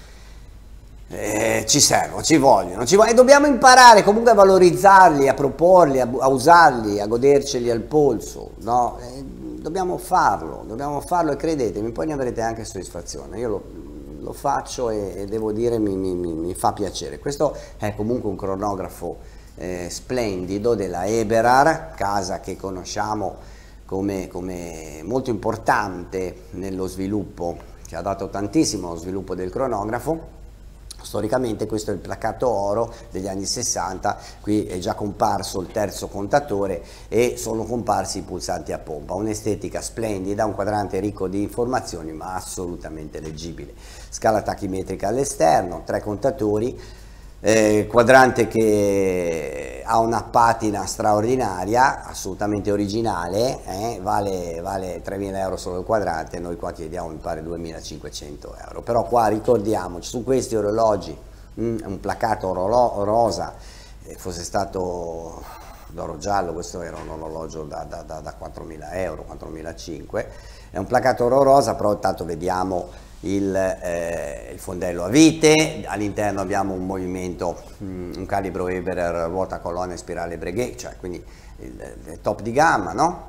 eh, ci servono, ci vogliono, ci vogliono, e dobbiamo imparare comunque a valorizzarli, a proporli, a, a usarli, a goderceli al polso, no? Eh, dobbiamo farlo, dobbiamo farlo e credetemi, poi ne avrete anche soddisfazione. Io lo, lo faccio e, e devo dire mi, mi, mi fa piacere. Questo è comunque un cronografo eh, splendido della Eberhard, casa che conosciamo come, come molto importante nello sviluppo, che ha dato tantissimo allo sviluppo del cronografo. Storicamente questo è il placato oro degli anni sessanta, qui è già comparso il terzo contatore e sono comparsi i pulsanti a pompa, un'estetica splendida, un quadrante ricco di informazioni ma assolutamente leggibile, scala tachimetrica all'esterno, tre contatori, eh, quadrante che ha una patina straordinaria, assolutamente originale, eh, vale, vale tremila euro solo il quadrante, noi qua chiediamo mi pare duemilacinquecento euro, però qua ricordiamoci, su questi orologi, mh, un placato oro rosa, eh, fosse stato d'oro giallo, questo era un orologio da, da, da, da quattromila euro, quattromilacinquecento, è un placato oro rosa, però intanto vediamo Il, eh, il fondello a vite, all'interno abbiamo un movimento, mh, un calibro Eberhard ruota colonna e spirale Breguet, cioè quindi il, il top di gamma, no?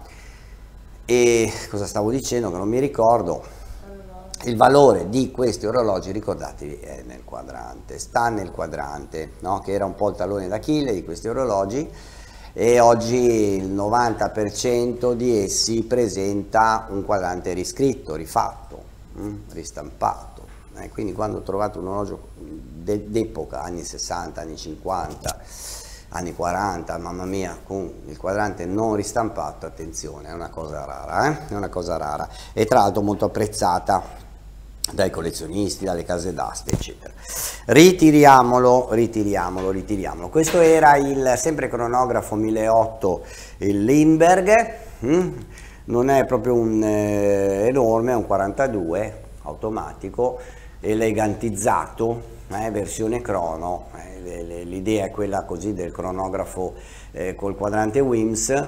E cosa stavo dicendo che non mi ricordo, il valore di questi orologi, ricordatevi, è nel quadrante, sta nel quadrante, no? Che era un po' il tallone d'Achille di questi orologi, e oggi il novanta per cento di essi presenta un quadrante riscritto, rifatto, ristampato, eh, quindi quando ho trovato un orologio d'epoca, anni sessanta, anni cinquanta, anni quaranta, mamma mia, con il quadrante non ristampato, attenzione, è una cosa rara, eh? È una cosa rara, e tra l'altro molto apprezzata dai collezionisti, dalle case d'aste, eccetera. Ritiriamolo, ritiriamolo, ritiriamolo. Questo era il sempre cronografo milleottocento, il Lindbergh, hm? Non è proprio un eh, enorme, è un quarantadue automatico, elegantizzato, eh, versione crono, eh, l'idea è quella così del cronografo eh, col quadrante Wims,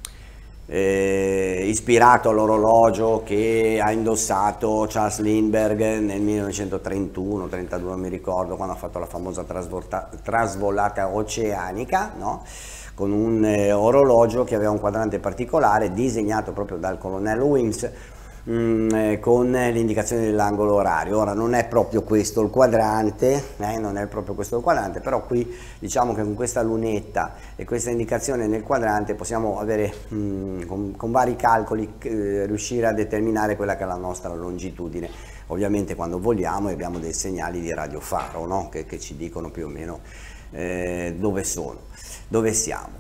eh, ispirato all'orologio che ha indossato Charles Lindbergh nel millenovecentotrentuno trentadue, non mi ricordo, quando ha fatto la famosa trasvolata oceanica, no? Con un eh, orologio che aveva un quadrante particolare disegnato proprio dal colonnello Wims, mh, eh, con l'indicazione dell'angolo orario. Ora non è proprio questo il quadrante, eh, non è proprio questo il quadrante, però qui diciamo che con questa lunetta e questa indicazione nel quadrante possiamo avere mh, con, con vari calcoli eh, riuscire a determinare quella che è la nostra longitudine. Ovviamente quando vogliamo abbiamo dei segnali di radiofaro, no? che, che ci dicono più o meno eh, dove sono, dove siamo.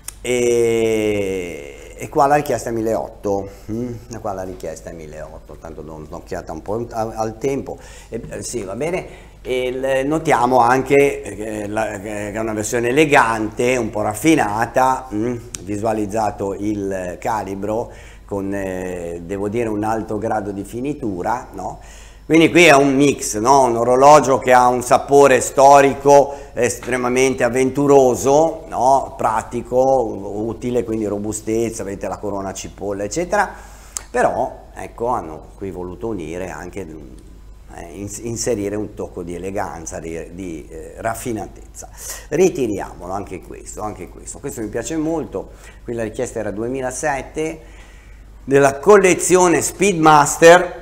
E, e qua la richiesta è milleottocento, mm? qua la richiesta è milleottocento, tanto do un'occhiata un po' al tempo, e, eh, sì, va bene. E il, notiamo anche che, la, che è una versione elegante, un po' raffinata, mm? visualizzato il calibro con, eh, devo dire, un alto grado di finitura, no? Quindi qui è un mix, no? Un orologio che ha un sapore storico estremamente avventuroso, no? Pratico, utile, quindi robustezza, avete la corona a cipolla, eccetera. Però, ecco, hanno qui voluto unire anche eh, ins inserire un tocco di eleganza, di, di eh, raffinatezza. Ritiriamolo anche questo, anche questo. Questo mi piace molto, qui la richiesta era duemilasette, della collezione Speedmaster,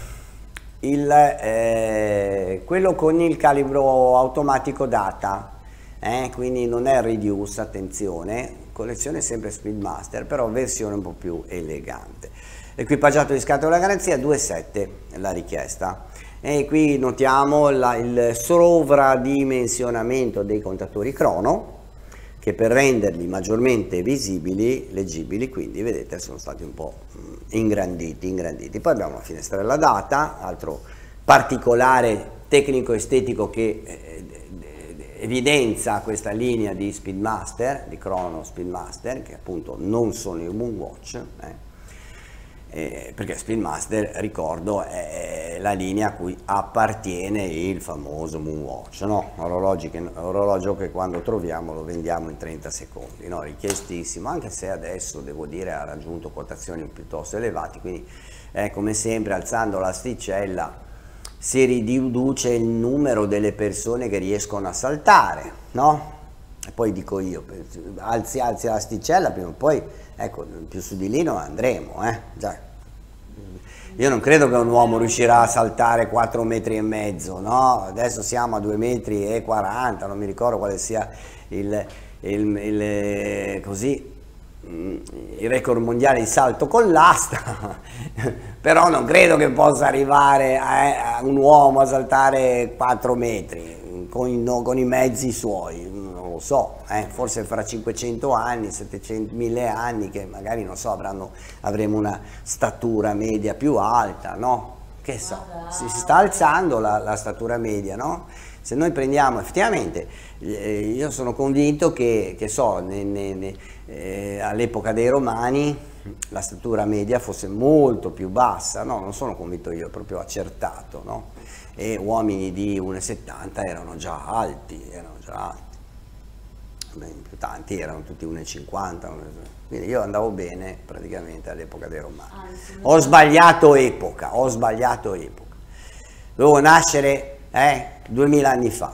il, eh, quello con il calibro automatico data, eh, quindi non è reduce, attenzione, collezione sempre Speedmaster, però versione un po' più elegante. Equipaggiato di scatola garanzia, due virgola sette la richiesta. E qui notiamo la, il sovradimensionamento dei contatori crono, che per renderli maggiormente visibili, leggibili, quindi vedete sono stati un po' ingranditi, ingranditi. Poi abbiamo la finestrella data, altro particolare tecnico-estetico che eh, evidenzia questa linea di Speedmaster, di crono Speedmaster, che appunto non sono i Moonwatch, eh. Eh, perché Speedmaster, ricordo, è la linea a cui appartiene il famoso Moonwatch, no? Orologi che, orologio che quando troviamo lo vendiamo in trenta secondi, no? Richiestissimo, anche se adesso devo dire ha raggiunto quotazioni piuttosto elevate, quindi eh, come sempre alzando l'asticella si riduce il numero delle persone che riescono a saltare, no? E poi dico io, alzi, alzi l'asticella, prima o poi, ecco, più su di lì non andremo, eh? Già. Io non credo che un uomo riuscirà a saltare quattro metri e mezzo, no? Adesso siamo a due metri e quaranta, non mi ricordo quale sia il, il, il, così, il record mondiale di salto con l'asta, però non credo che possa arrivare a, a un uomo a saltare quattro metri con, no, con i mezzi suoi. Non lo so, eh, forse fra cinquecento anni, settecento, mille anni, che magari, non so, avranno, avremo una statura media più alta, no? Che so, si, si sta alzando la, la statura media, no? Se noi prendiamo, effettivamente, eh, io sono convinto che, che so, ne, ne, ne, eh, all'epoca dei Romani la statura media fosse molto più bassa, no? Non sono convinto io, è proprio accertato, no? E uomini di uno virgola settanta erano già alti, erano già alti. Più tanti erano tutti uno virgola cinquanta, quindi io andavo bene praticamente all'epoca dei Romani. Ho sbagliato epoca, ho sbagliato epoca. Dovevo nascere eh, duemila anni fa.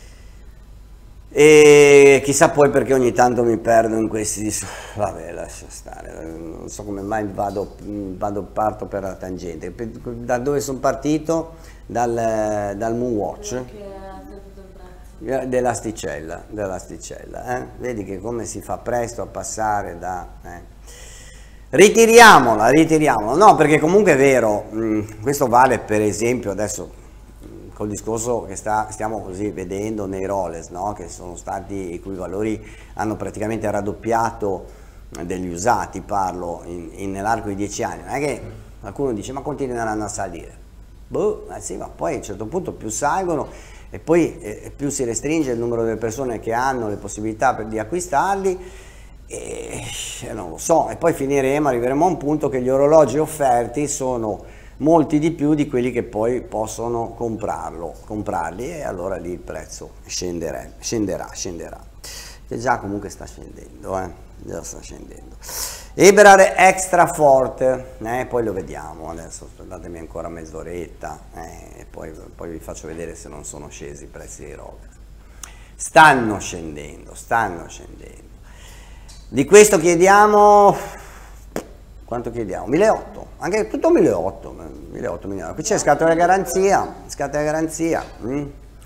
E chissà poi perché ogni tanto mi perdo in questi... Vabbè, lascia stare, non so come mai vado, vado parto per la tangente. Da dove sono partito? Dal, dal Moonwatch. Dell'asticella, dell'asticella, eh? Vedi che come si fa presto a passare da... Eh. Ritiriamola, ritiriamola, no, perché comunque è vero, mh, questo vale per esempio adesso mh, col discorso che sta, stiamo così vedendo nei Rolex, no? Che sono stati, i cui valori hanno praticamente raddoppiato degli usati, parlo, in, in, nell'arco di dieci anni, non è che qualcuno dice ma continueranno a salire, boh, eh sì, ma poi a un certo punto più salgono e poi eh, più si restringe il numero delle persone che hanno le possibilità per, di acquistarli e eh, non lo so, e poi finiremo, arriveremo a un punto che gli orologi offerti sono molti di più di quelli che poi possono comprarlo, comprarli e allora lì il prezzo scenderà, scenderà, scenderà, che già comunque sta scendendo, eh, già sta scendendo. Ebrard Extra Forte, eh, poi lo vediamo, adesso datemi ancora mezz'oretta eh, e poi, poi vi faccio vedere se non sono scesi i prezzi dei Rolex. Stanno scendendo, stanno scendendo. Di questo chiediamo, quanto chiediamo? milleottocento, anche tutto milleottocento, milleottocento. Qui c'è scatola di garanzia, scatola di garanzia. Mm.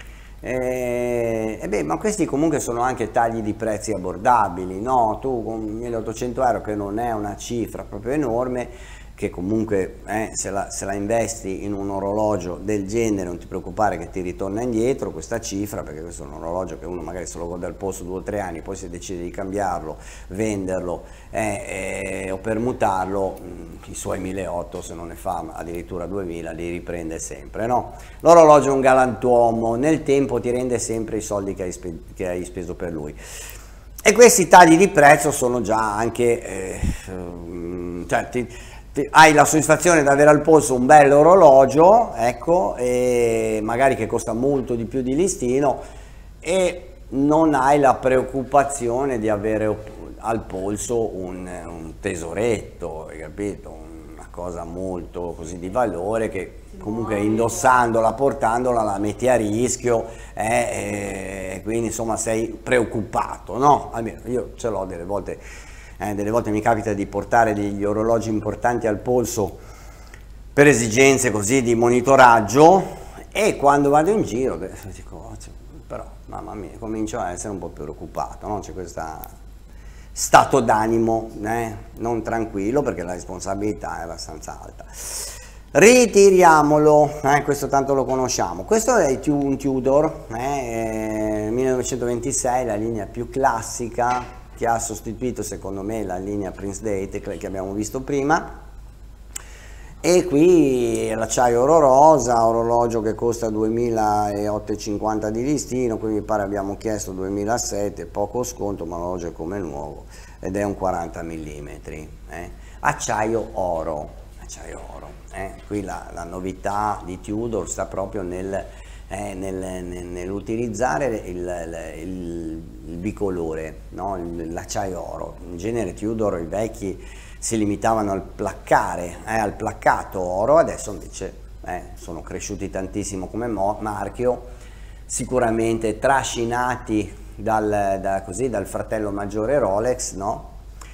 E, e beh, ma questi comunque sono anche tagli di prezzi abbordabili, no? Tu con milleottocento euro, che non è una cifra proprio enorme, che comunque eh, se, la, se la investi in un orologio del genere non ti preoccupare che ti ritorna indietro questa cifra, perché questo è un orologio che uno magari se lo gode al polso due o tre anni, poi se decide di cambiarlo, venderlo eh, eh, o permutarlo, mh, i suoi milleottocento, se non ne fa addirittura duemila, li riprende sempre, no? L'orologio è un galantuomo, nel tempo ti rende sempre i soldi che hai, spe che hai speso per lui. E questi tagli di prezzo sono già anche... Eh, cioè, ti, hai la soddisfazione di avere al polso un bel orologio, ecco, e magari che costa molto di più di listino, e non hai la preoccupazione di avere al polso un, un tesoretto, hai capito? Una cosa molto così di valore che comunque indossandola, portandola la metti a rischio eh, e quindi insomma sei preoccupato, no? Almeno io ce l'ho delle volte, eh, delle volte mi capita di portare degli orologi importanti al polso per esigenze così di monitoraggio e quando vado in giro dico, oh, però mamma mia, comincio a essere un po' preoccupato, no? C'è questo stato d'animo eh, non tranquillo perché la responsabilità è abbastanza alta. Ritiriamolo, eh, questo tanto lo conosciamo. Questo è un Tudor eh, millenovecentoventisei, la linea più classica che ha sostituito secondo me la linea Prince Date che abbiamo visto prima. E qui l'acciaio oro rosa, orologio che costa duemilaottocentocinquanta di listino, qui mi pare abbiamo chiesto duemilasette, poco sconto ma l'orologio è come nuovo ed è un quaranta millimetri, eh. Acciaio oro, acciaio oro, eh. Qui la, la novità di Tudor sta proprio nel, eh, nel, nel, nell'utilizzare il, il, il, il bicolore, no? L'acciaio oro. In genere Tudor, i vecchi, si limitavano al placcare, eh, al placcato oro, adesso invece eh, sono cresciuti tantissimo come marchio, sicuramente trascinati dal, da, così, dal fratello maggiore Rolex, no?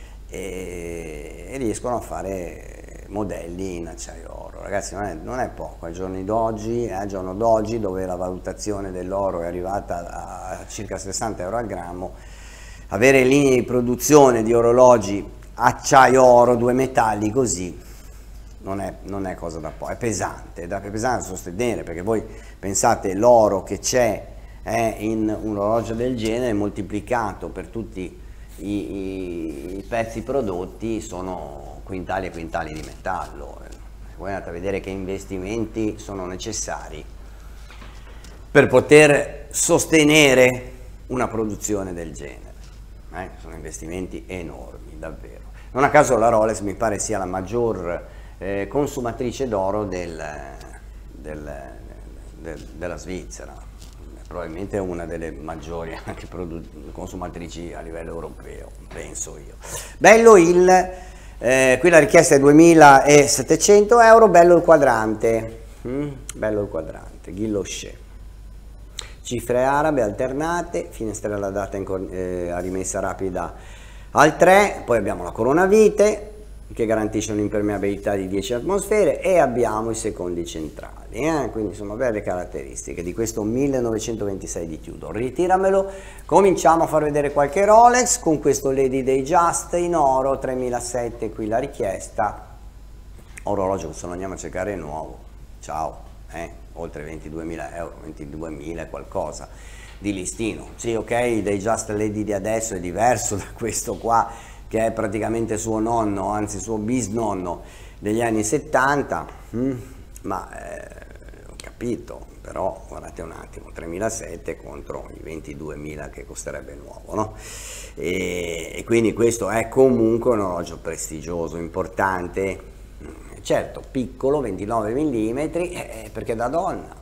e, e riescono a fare modelli in acciaio oro. Ragazzi, non è, non è poco, ai giorni d'oggi, eh, al giorno d'oggi dove la valutazione dell'oro è arrivata a circa sessanta euro al grammo, avere linee di produzione di orologi acciaio oro, due metalli così non è, non è cosa da poco, è pesante, è pesante da sostenere perché voi pensate l'oro che c'è eh, in un orologio del genere moltiplicato per tutti i, i, i pezzi prodotti sono quintali e quintali di metallo. Voi andate a vedere che investimenti sono necessari per poter sostenere una produzione del genere, eh, sono investimenti enormi davvero. Non a caso la Rolex mi pare sia la maggior eh, consumatrice d'oro del, del, del, della Svizzera, probabilmente una delle maggiori anche consumatrici a livello europeo, penso io. Bello il, eh, qui la richiesta è duemilasettecento euro, bello il quadrante, mm? bello il quadrante, Guilloché. Cifre arabe alternate, finestrella data in, eh, a rimessa rapida al tre, poi abbiamo la corona vite che garantisce un'impermeabilità di dieci atmosfere e abbiamo i secondi centrali, eh? Quindi sono belle caratteristiche di questo millenovecentoventisei di Tudor. Ritiramelo, cominciamo a far vedere qualche Rolex con questo Lady Datejust in oro, tremilasette qui la richiesta, orologio che se lo andiamo a cercare è nuovo, ciao, eh? oltre ventiduemila euro, ventiduemila e qualcosa di listino. Sì, ok, il Datejust Lady di adesso è diverso da questo qua che è praticamente suo nonno, anzi suo bisnonno degli anni settanta, mm, ma eh, ho capito, però guardate un attimo, tremilasette contro i ventiduemila che costerebbe nuovo, no? E, e quindi questo è comunque un orologio prestigioso, importante, certo piccolo, ventinove millimetri, eh, perché da donna.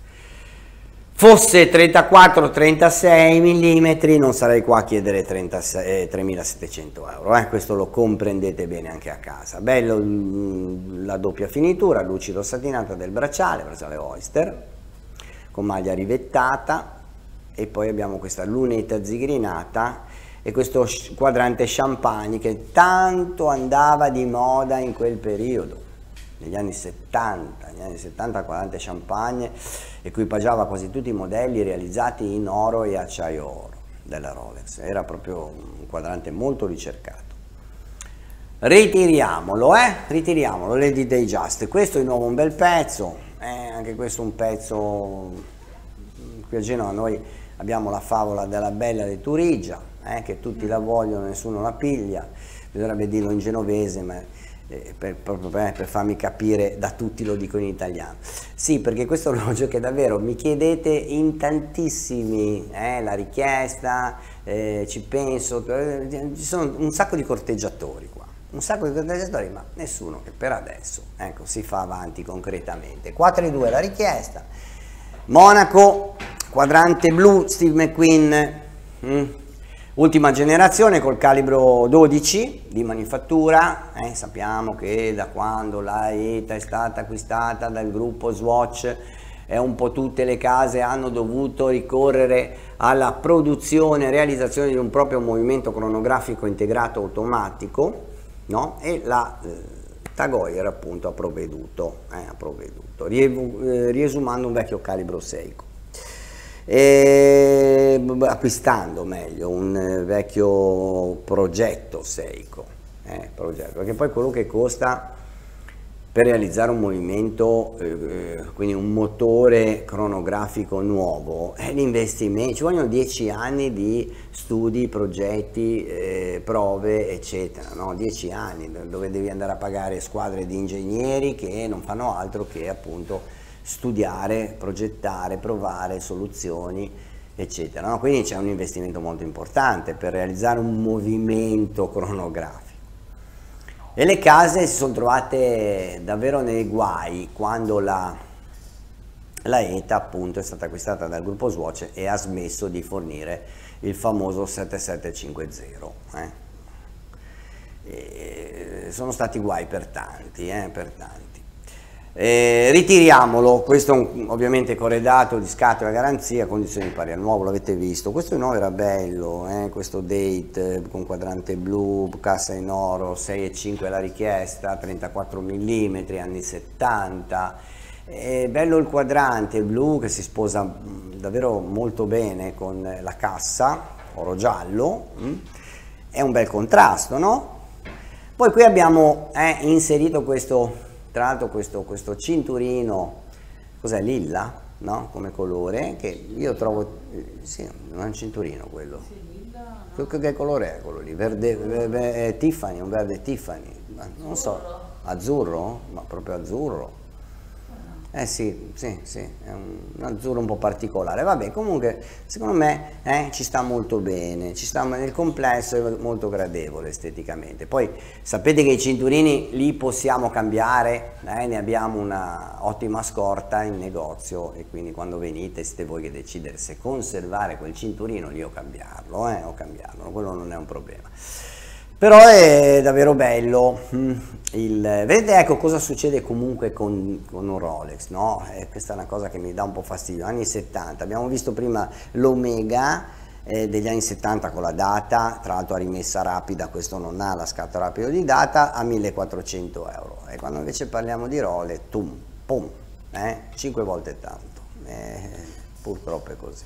Fosse trentaquattro trentasei millimetri non sarei qua a chiedere trentasei, eh, tremilasettecento euro, eh? Questo lo comprendete bene anche a casa. Bello mh, la doppia finitura, lucido satinata del bracciale, bracciale Oyster, con maglia rivettata, e poi abbiamo questa lunetta zigrinata e questo quadrante champagne che tanto andava di moda in quel periodo. Negli anni settanta, negli anni settanta quadrante champagne equipaggiava quasi tutti i modelli realizzati in oro e acciaio oro della Rolex, era proprio un quadrante molto ricercato. Ritiriamolo, eh? Ritiriamolo, Lady Datejust, questo è di nuovo un bel pezzo, eh, anche questo un pezzo, qui a Genova noi abbiamo la favola della Bella di Turigia, eh, che tutti la vogliono, nessuno la piglia, bisognerebbe dirlo in genovese, ma Per, proprio per, per farmi capire, da tutti lo dico in italiano. Sì, perché questo orologio che davvero mi chiedete in tantissimi, eh, la richiesta, eh, ci penso, eh, ci sono un sacco di corteggiatori qua, un sacco di corteggiatori, ma nessuno che per adesso, ecco, si fa avanti concretamente. quattro e due la richiesta, Monaco, quadrante blu, Steve McQueen, mm. Ultima generazione col calibro dodici di manifattura, eh, sappiamo che da quando la ETA è stata acquistata dal gruppo Swatch eh, un po' tutte le case hanno dovuto ricorrere alla produzione e realizzazione di un proprio movimento cronografico integrato automatico, no? E la eh, Tag Heuer appunto ha provveduto, eh, ha provveduto eh, riesumando un vecchio calibro Seiko. E, acquistando meglio un eh, vecchio progetto Seiko, eh, progetto, perché poi quello che costa per realizzare un movimento, eh, quindi un motore cronografico nuovo, è l'investimento, ci vogliono dieci anni di studi, progetti, eh, prove eccetera, no? dieci anni dove devi andare a pagare squadre di ingegneri che non fanno altro che appunto studiare, progettare, provare soluzioni eccetera, no? Quindi c'è un investimento molto importante per realizzare un movimento cronografico e le case si sono trovate davvero nei guai quando la, la ETA appunto è stata acquistata dal gruppo Swatch e ha smesso di fornire il famoso settantasette cinquanta. eh. E sono stati guai per tanti, eh, per tanti. Eh, ritiriamolo, questo è un, ovviamente corredato di scatola a garanzia, condizioni pari al nuovo, l'avete visto, questo nuovo era bello, eh, questo date eh, con quadrante blu, cassa in oro, sei e cinque la richiesta, trentaquattro millimetri, anni settanta, è bello il quadrante blu che si sposa mh, davvero molto bene con la cassa, oro giallo, mh, è un bel contrasto, no? Poi qui abbiamo eh, inserito questo... Tra l'altro questo, questo cinturino, cos'è, lilla, no? Come colore, che io trovo, sì, non è un cinturino quello. Sì, lilla, no. Che, che colore è quello lì? Verde, verde eh, Tiffany, un verde Tiffany, ma non so, azzurro? Ma proprio azzurro. Eh sì, sì, sì, è un, un azzurro un po' particolare, vabbè, comunque secondo me eh, ci sta molto bene, ci sta nel complesso, è molto gradevole esteticamente. Poi sapete che i cinturini li possiamo cambiare, eh, ne abbiamo una ottima scorta in negozio e quindi quando venite siete voi che decidere se conservare quel cinturino lì o cambiarlo, eh, o cambiarlo, quello non è un problema. Però è davvero bello, il, vedete ecco cosa succede comunque con, con un Rolex, no? Eh, questa è una cosa che mi dà un po' fastidio, anni settanta, abbiamo visto prima l'Omega eh, degli anni settanta con la data, tra l'altro a rimessa rapida, questo non ha la scatola rapida di data, a millequattrocento euro, e quando invece parliamo di Rolex, tum, pum, eh, cinque volte tanto, eh, purtroppo è così.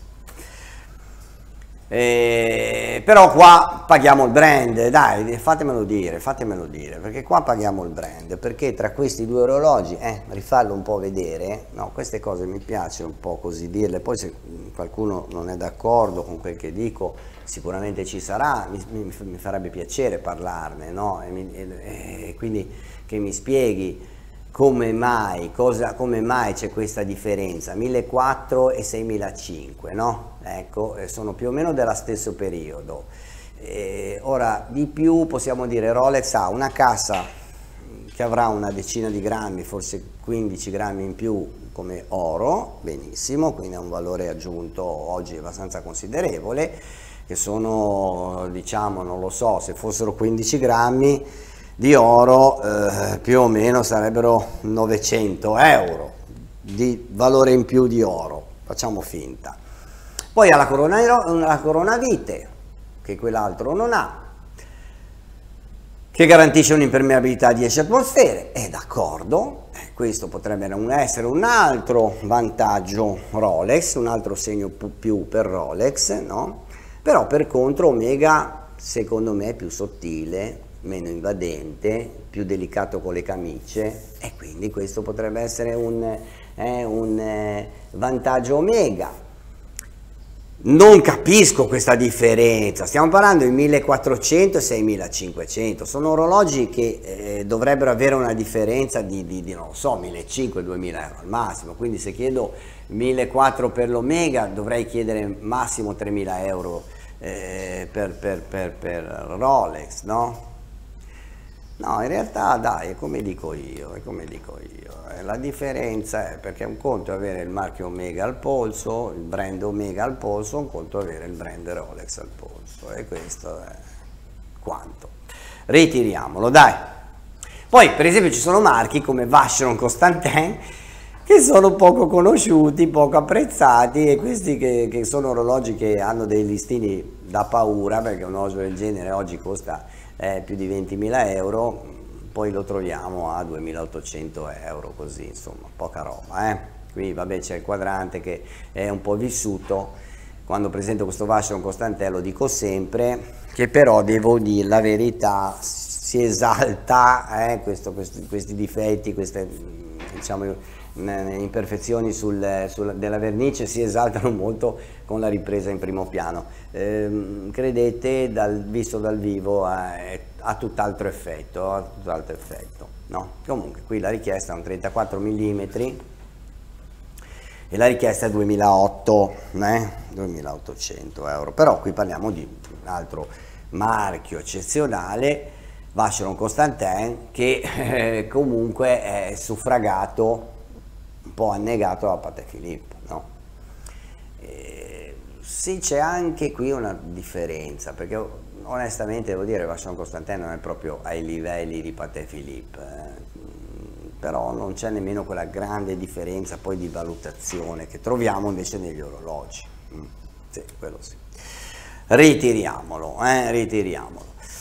Eh, però qua paghiamo il brand, dai, fatemelo dire, fatemelo dire, perché qua paghiamo il brand, perché tra questi due orologi, eh, rifarlo un po' vedere, no, queste cose mi piace un po' così dirle, poi se qualcuno non è d'accordo con quel che dico, sicuramente ci sarà, mi, mi, mi farebbe piacere parlarne, no, e, mi, e, e quindi che mi spieghi come mai, cosa, come mai c'è questa differenza, millequattrocento e seimilacinquecento, no? Ecco, sono più o meno dello stesso periodo. E ora, di più possiamo dire Rolex ha una cassa che avrà una decina di grammi, forse quindici grammi in più come oro, benissimo, quindi ha un valore aggiunto oggi abbastanza considerevole, che sono, diciamo, non lo so, se fossero quindici grammi di oro eh, più o meno sarebbero novecento euro di valore in più di oro, facciamo finta. Poi ha la corona, la corona vite, che quell'altro non ha, che garantisce un'impermeabilità di dieci atmosfere, è d'accordo, eh, questo potrebbe essere un altro vantaggio Rolex, un altro segno più per Rolex, no? Però per contro Omega secondo me è più sottile, meno invadente, più delicato con le camicie, e quindi questo potrebbe essere un, eh, un eh, vantaggio Omega. Non capisco questa differenza, stiamo parlando di millequattrocento e seimilacinquecento, sono orologi che eh, dovrebbero avere una differenza di, di, di non so, millecinquecento duemila euro al massimo, quindi se chiedo millequattrocento per l'Omega dovrei chiedere massimo tremila euro eh, per, per, per, per Rolex, no? No, in realtà dai, è come dico io, è come dico io. Eh, La differenza è perché un conto è avere il marchio Omega al polso, il brand Omega al polso, un conto è avere il brand Rolex al polso. E questo è quanto. Ritiriamolo, dai. Poi, per esempio, ci sono marchi come Vacheron Constantin che sono poco conosciuti, poco apprezzati, e questi che, che sono orologi che hanno dei listini da paura, perché un orologio del genere oggi costa eh, più di ventimila euro, poi lo troviamo a duemilaottocento euro, così, insomma, poca roba. Eh? Qui vabbè c'è il quadrante che è un po' vissuto. Quando presento questo Vacheron Constantin lo dico sempre, che però devo dire la verità, si esalta eh, questo, questi, questi difetti, queste diciamo imperfezioni sul, sul, della vernice si esaltano molto con la ripresa in primo piano. Eh, credete, dal, visto dal vivo eh, ha tutt'altro effetto, ha tutt'altro effetto, no? Comunque qui la richiesta è un trentaquattro millimetri e la richiesta è duemilaotto, eh? duemilaottocento euro, però qui parliamo di un altro marchio eccezionale, Vacheron Constantin, che eh, comunque è suffragato, un po' annegato da Patek Philippe, no? Eh, sì, c'è anche qui una differenza, perché onestamente devo dire che Vacheron Constantin non è proprio ai livelli di Patek Philippe, eh. Però non c'è nemmeno quella grande differenza poi di valutazione che troviamo invece negli orologi. Mm, sì, quello sì. Ritiriamolo, eh, ritiriamolo.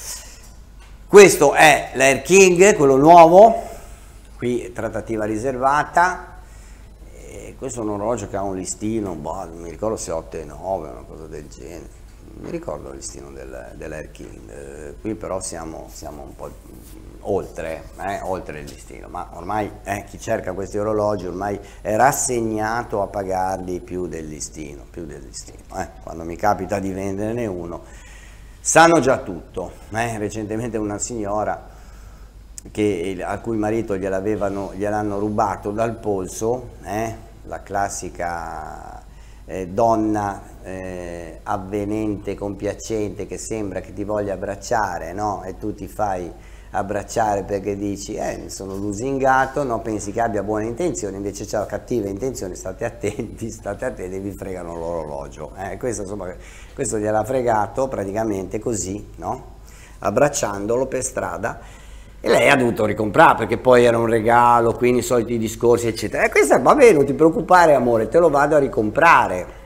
Questo è l'Air King, quello nuovo, qui trattativa riservata. E questo è un orologio che ha un listino, boh, non mi ricordo se otto e nove, una cosa del genere. Mi ricordo il listino del, dell'Air King, eh, qui però siamo, siamo un po' oltre, eh, oltre il listino, ma ormai eh, chi cerca questi orologi ormai è rassegnato a pagarli più del listino, più del listino. Eh. Quando mi capita di venderne uno, sanno già tutto. Eh. Recentemente una signora che, a cui il marito gliel'avevano, gliel'hanno rubato dal polso, eh, la classica eh, donna eh, avvenente, compiacente, che sembra che ti voglia abbracciare, no? E tu ti fai abbracciare perché dici eh mi sono lusingato, no? Pensi che abbia buone intenzioni, invece c'ha cattive intenzioni, state attenti, state attenti, vi fregano l'orologio. Eh, questo, insomma, questo gliel'ha fregato praticamente così, no? Abbracciandolo per strada, e lei ha dovuto ricomprare perché poi era un regalo, quindi i soliti discorsi eccetera. E questa va bene, non ti preoccupare amore, te lo vado a ricomprare.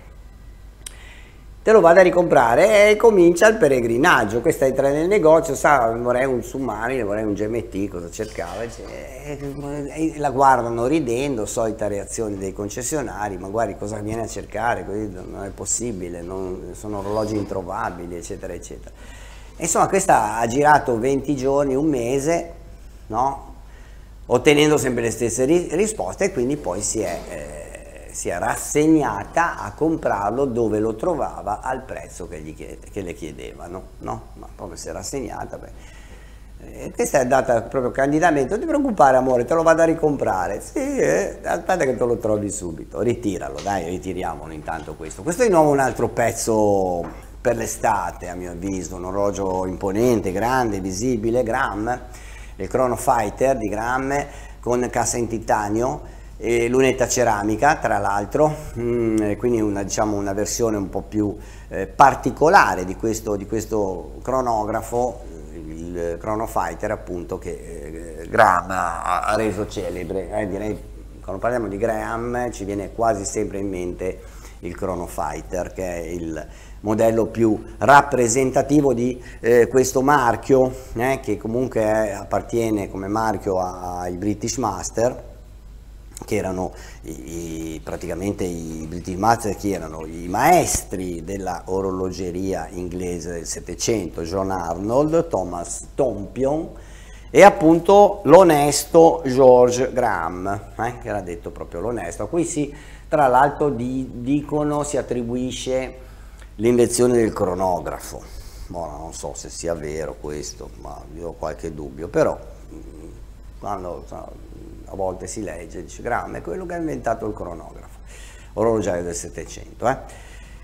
Te lo vado a ricomprare e comincia il peregrinaggio. Questa entra nel negozio, sa, vorrei un Submarine, vorrei un G M T, cosa cercava? E la guardano ridendo, solita reazione dei concessionari, ma guardi cosa viene a cercare, non è possibile, non, sono orologi introvabili, eccetera, eccetera. E insomma, questa ha girato venti giorni, un mese, no? Ottenendo sempre le stesse ri risposte, e quindi poi si è... Eh, si è rassegnata a comprarlo dove lo trovava al prezzo che, gli chiede, che le chiedevano, no? Ma proprio si è rassegnata. Beh. E questa è data proprio candidamente, non ti preoccupare amore, te lo vado a ricomprare. Sì, eh, aspetta che te lo trovi subito, ritiralo, dai, ritiriamolo intanto questo. Questo è di nuovo un altro pezzo per l'estate, a mio avviso, un orologio imponente, grande, visibile, Graham, il Chrono Fighter di Graham, con cassa in titanio e lunetta ceramica, tra l'altro, mm, quindi una, diciamo, una versione un po' più eh, particolare di questo, di questo cronografo, il Chrono Fighter appunto, che eh, Graham ha, ha reso celebre. Eh, direi, quando parliamo di Graham ci viene quasi sempre in mente il Chrono Fighter, che è il modello più rappresentativo di eh, questo marchio, eh, che comunque è, appartiene come marchio ai British Master, che erano i, i, praticamente i British Master, che erano i maestri della orologeria inglese del Settecento, John Arnold, Thomas Tompion e appunto l'onesto George Graham, eh, che era detto proprio l'onesto, a cui si, tra l'altro di, dicono si attribuisce l'invenzione del cronografo. Ora non so se sia vero questo, ma io ho qualche dubbio, però quando a volte si legge, dice Graham è quello che ha inventato il cronografo, orologiaio del Settecento. Eh?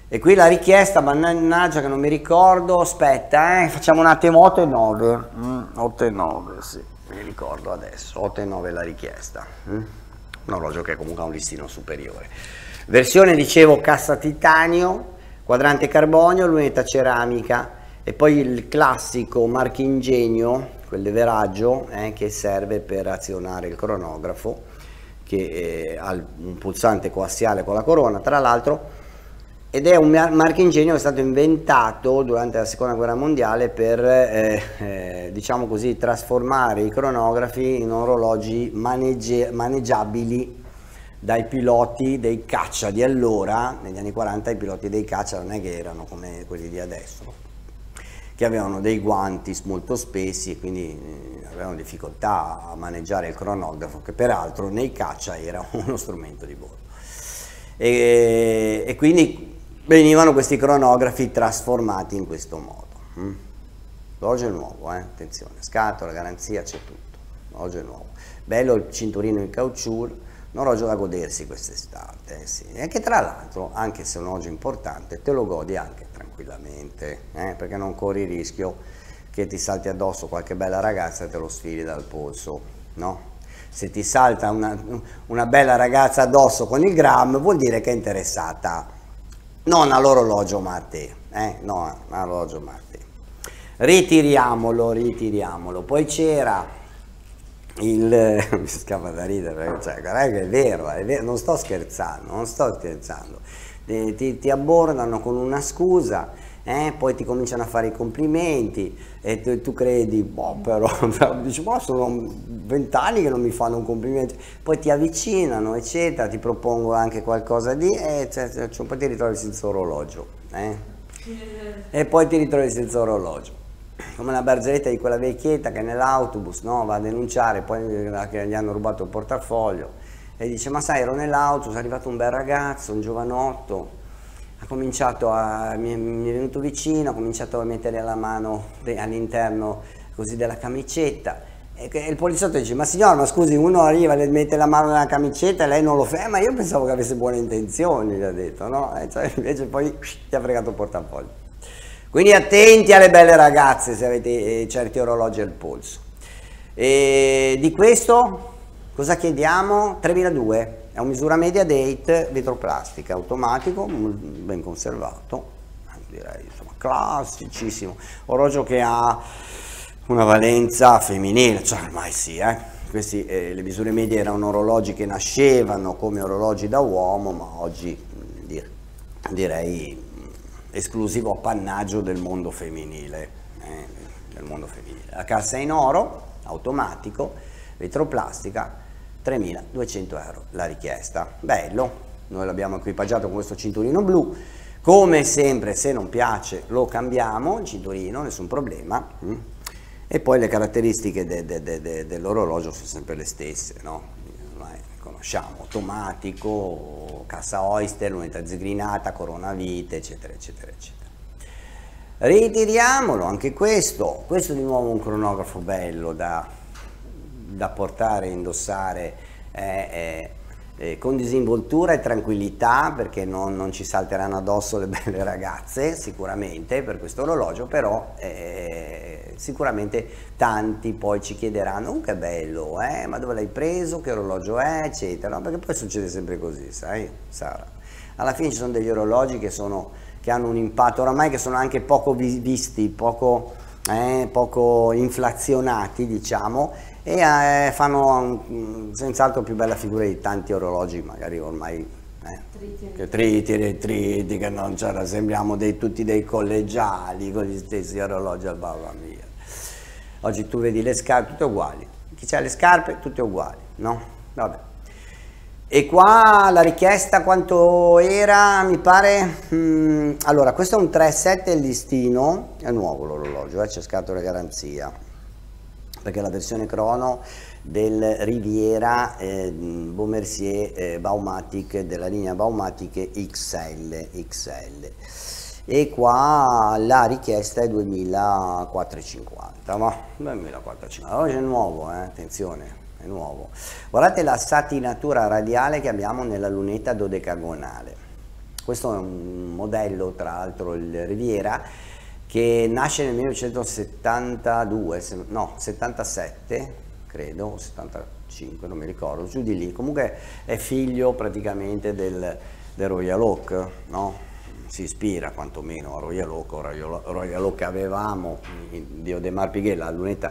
E qui la richiesta, mannaggia che non mi ricordo, aspetta, eh, facciamo un attimo otto e nove, mm, otto e nove, sì, mi ricordo adesso, otto e nove la richiesta, mm? Un orologio che comunque ha un listino superiore. Versione, dicevo, cassa titanio, quadrante carbonio, lunetta ceramica e poi il classico marchingegno, quel leveraggio eh, che serve per azionare il cronografo, che eh, ha un pulsante coassiale con la corona, tra l'altro. Ed è un marchingegno che è stato inventato durante la seconda guerra mondiale per, eh, eh, diciamo così, trasformare i cronografi in orologi manegge maneggiabili dai piloti dei caccia di allora. Negli anni quaranta i piloti dei caccia non è che erano come quelli di adesso, che avevano dei guanti molto spessi e quindi avevano difficoltà a maneggiare il cronografo, che peraltro nei caccia era uno strumento di volo. E, e quindi venivano questi cronografi trasformati in questo modo. Mm. L'orologio è nuovo, eh? Attenzione, scatola, garanzia, c'è tutto. L'orologio è nuovo. Bello il cinturino in caucciù, un orologio da godersi quest'estate. Eh, sì. E che tra l'altro, anche se è un orologio importante, te lo godi anche tranquillamente, eh? Perché non corri il rischio che ti salti addosso qualche bella ragazza e te lo sfili dal polso, no? Se ti salta una, una bella ragazza addosso con il gram, vuol dire che è interessata non all'orologio ma a te, eh? No, all'orologio ma a te. Ritiriamolo, ritiriamolo. Poi c'era il... mi scappa da ridere, cioè, guarda che è vero, è vero, non sto scherzando, non sto scherzando. Ti, ti, ti abbordano con una scusa, eh? Poi ti cominciano a fare i complimenti e tu, tu credi, boh, però, dici, boh, sono vent'anni che non mi fanno un complimento, poi ti avvicinano, eccetera, ti propongo anche qualcosa di, e cioè, cioè, un po' ti ritrovi senza orologio, eh? E poi ti ritrovi senza orologio, come la barzelletta di quella vecchietta che nell'autobus, no, va a denunciare, poi che gli hanno rubato il portafoglio, e dice, ma sai, ero nell'autobus, è arrivato un bel ragazzo, un giovanotto, ha cominciato a, mi, mi è venuto vicino, ha cominciato a mettere la mano all'interno così della camicetta, e il poliziotto dice, ma signora, ma scusi, uno arriva e le mette la mano nella camicetta e lei non lo fa, ma io pensavo che avesse buone intenzioni, gli ha detto, no? E cioè, invece poi ti ha fregato il portafoglio. Quindi attenti alle belle ragazze se avete eh, certi orologi al polso. E di questo cosa chiediamo? tremiladue. È un misura media date, vetroplastica, automatico, ben conservato, direi, insomma, classicissimo. Orologio che ha una valenza femminile, cioè ormai sì, eh. Questi, eh, le misure medie erano orologi che nascevano come orologi da uomo, ma oggi dir, direi esclusivo appannaggio del mondo femminile, eh, del mondo femminile. La cassa è in oro, automatico, vetroplastica, tremiladuecento euro la richiesta. Bello, noi l'abbiamo equipaggiato con questo cinturino blu, come sempre se non piace lo cambiamo, il cinturino, nessun problema, e poi le caratteristiche de, de, de, de, dell'orologio sono sempre le stesse, no? Ormai conosciamo, automatico, cassa Oyster, lunetta zigrinata, corona vite, eccetera, eccetera, eccetera. Ritiriamolo, anche questo, questo di nuovo un cronografo bello da... da portare, indossare eh, eh, eh, con disinvoltura e tranquillità, perché non, non ci salteranno addosso le belle ragazze sicuramente per questo orologio, però eh, sicuramente tanti poi ci chiederanno oh, che bello, eh, ma dove l'hai preso, che orologio è, eccetera, no? Perché poi succede sempre così, sai Sara? Alla fine ci sono degli orologi che, sono, che hanno un impatto oramai, che sono anche poco visti, poco, eh, poco inflazionati, diciamo, e eh, fanno um, senz'altro più bella figura di tanti orologi magari ormai eh, che tritiri, triti, che non c'era, sembriamo dei, tutti dei collegiali con gli stessi orologi al mamma mia. Oggi tu vedi le scarpe tutte uguali, chi c'ha le scarpe tutte uguali, no? Vabbè. E qua la richiesta quanto era? Mi pare, hmm, allora questo è un tre sette listino, è nuovo l'orologio, eh, c'è scatola garanzia, perché la versione crono del Riviera eh, Beaumercier eh, Baumatic, della linea Baumatic X L, X L. E qua la richiesta è duemilaquattrocentocinquanta, ma duemilaquattrocentocinquanta, oggi è nuovo, eh, attenzione, è nuovo. Guardate la satinatura radiale che abbiamo nella lunetta dodecagonale, Questo è un modello, tra l'altro, il Riviera, che nasce nel millenovecentosettantadue, no, settantasette, credo, o settantacinque, non mi ricordo, giù di lì. Comunque è figlio praticamente del, del Royal Oak, no? Si ispira quantomeno a Royal Oak, o Royal, Royal Oak avevamo, di Audemars Piguet, la lunetta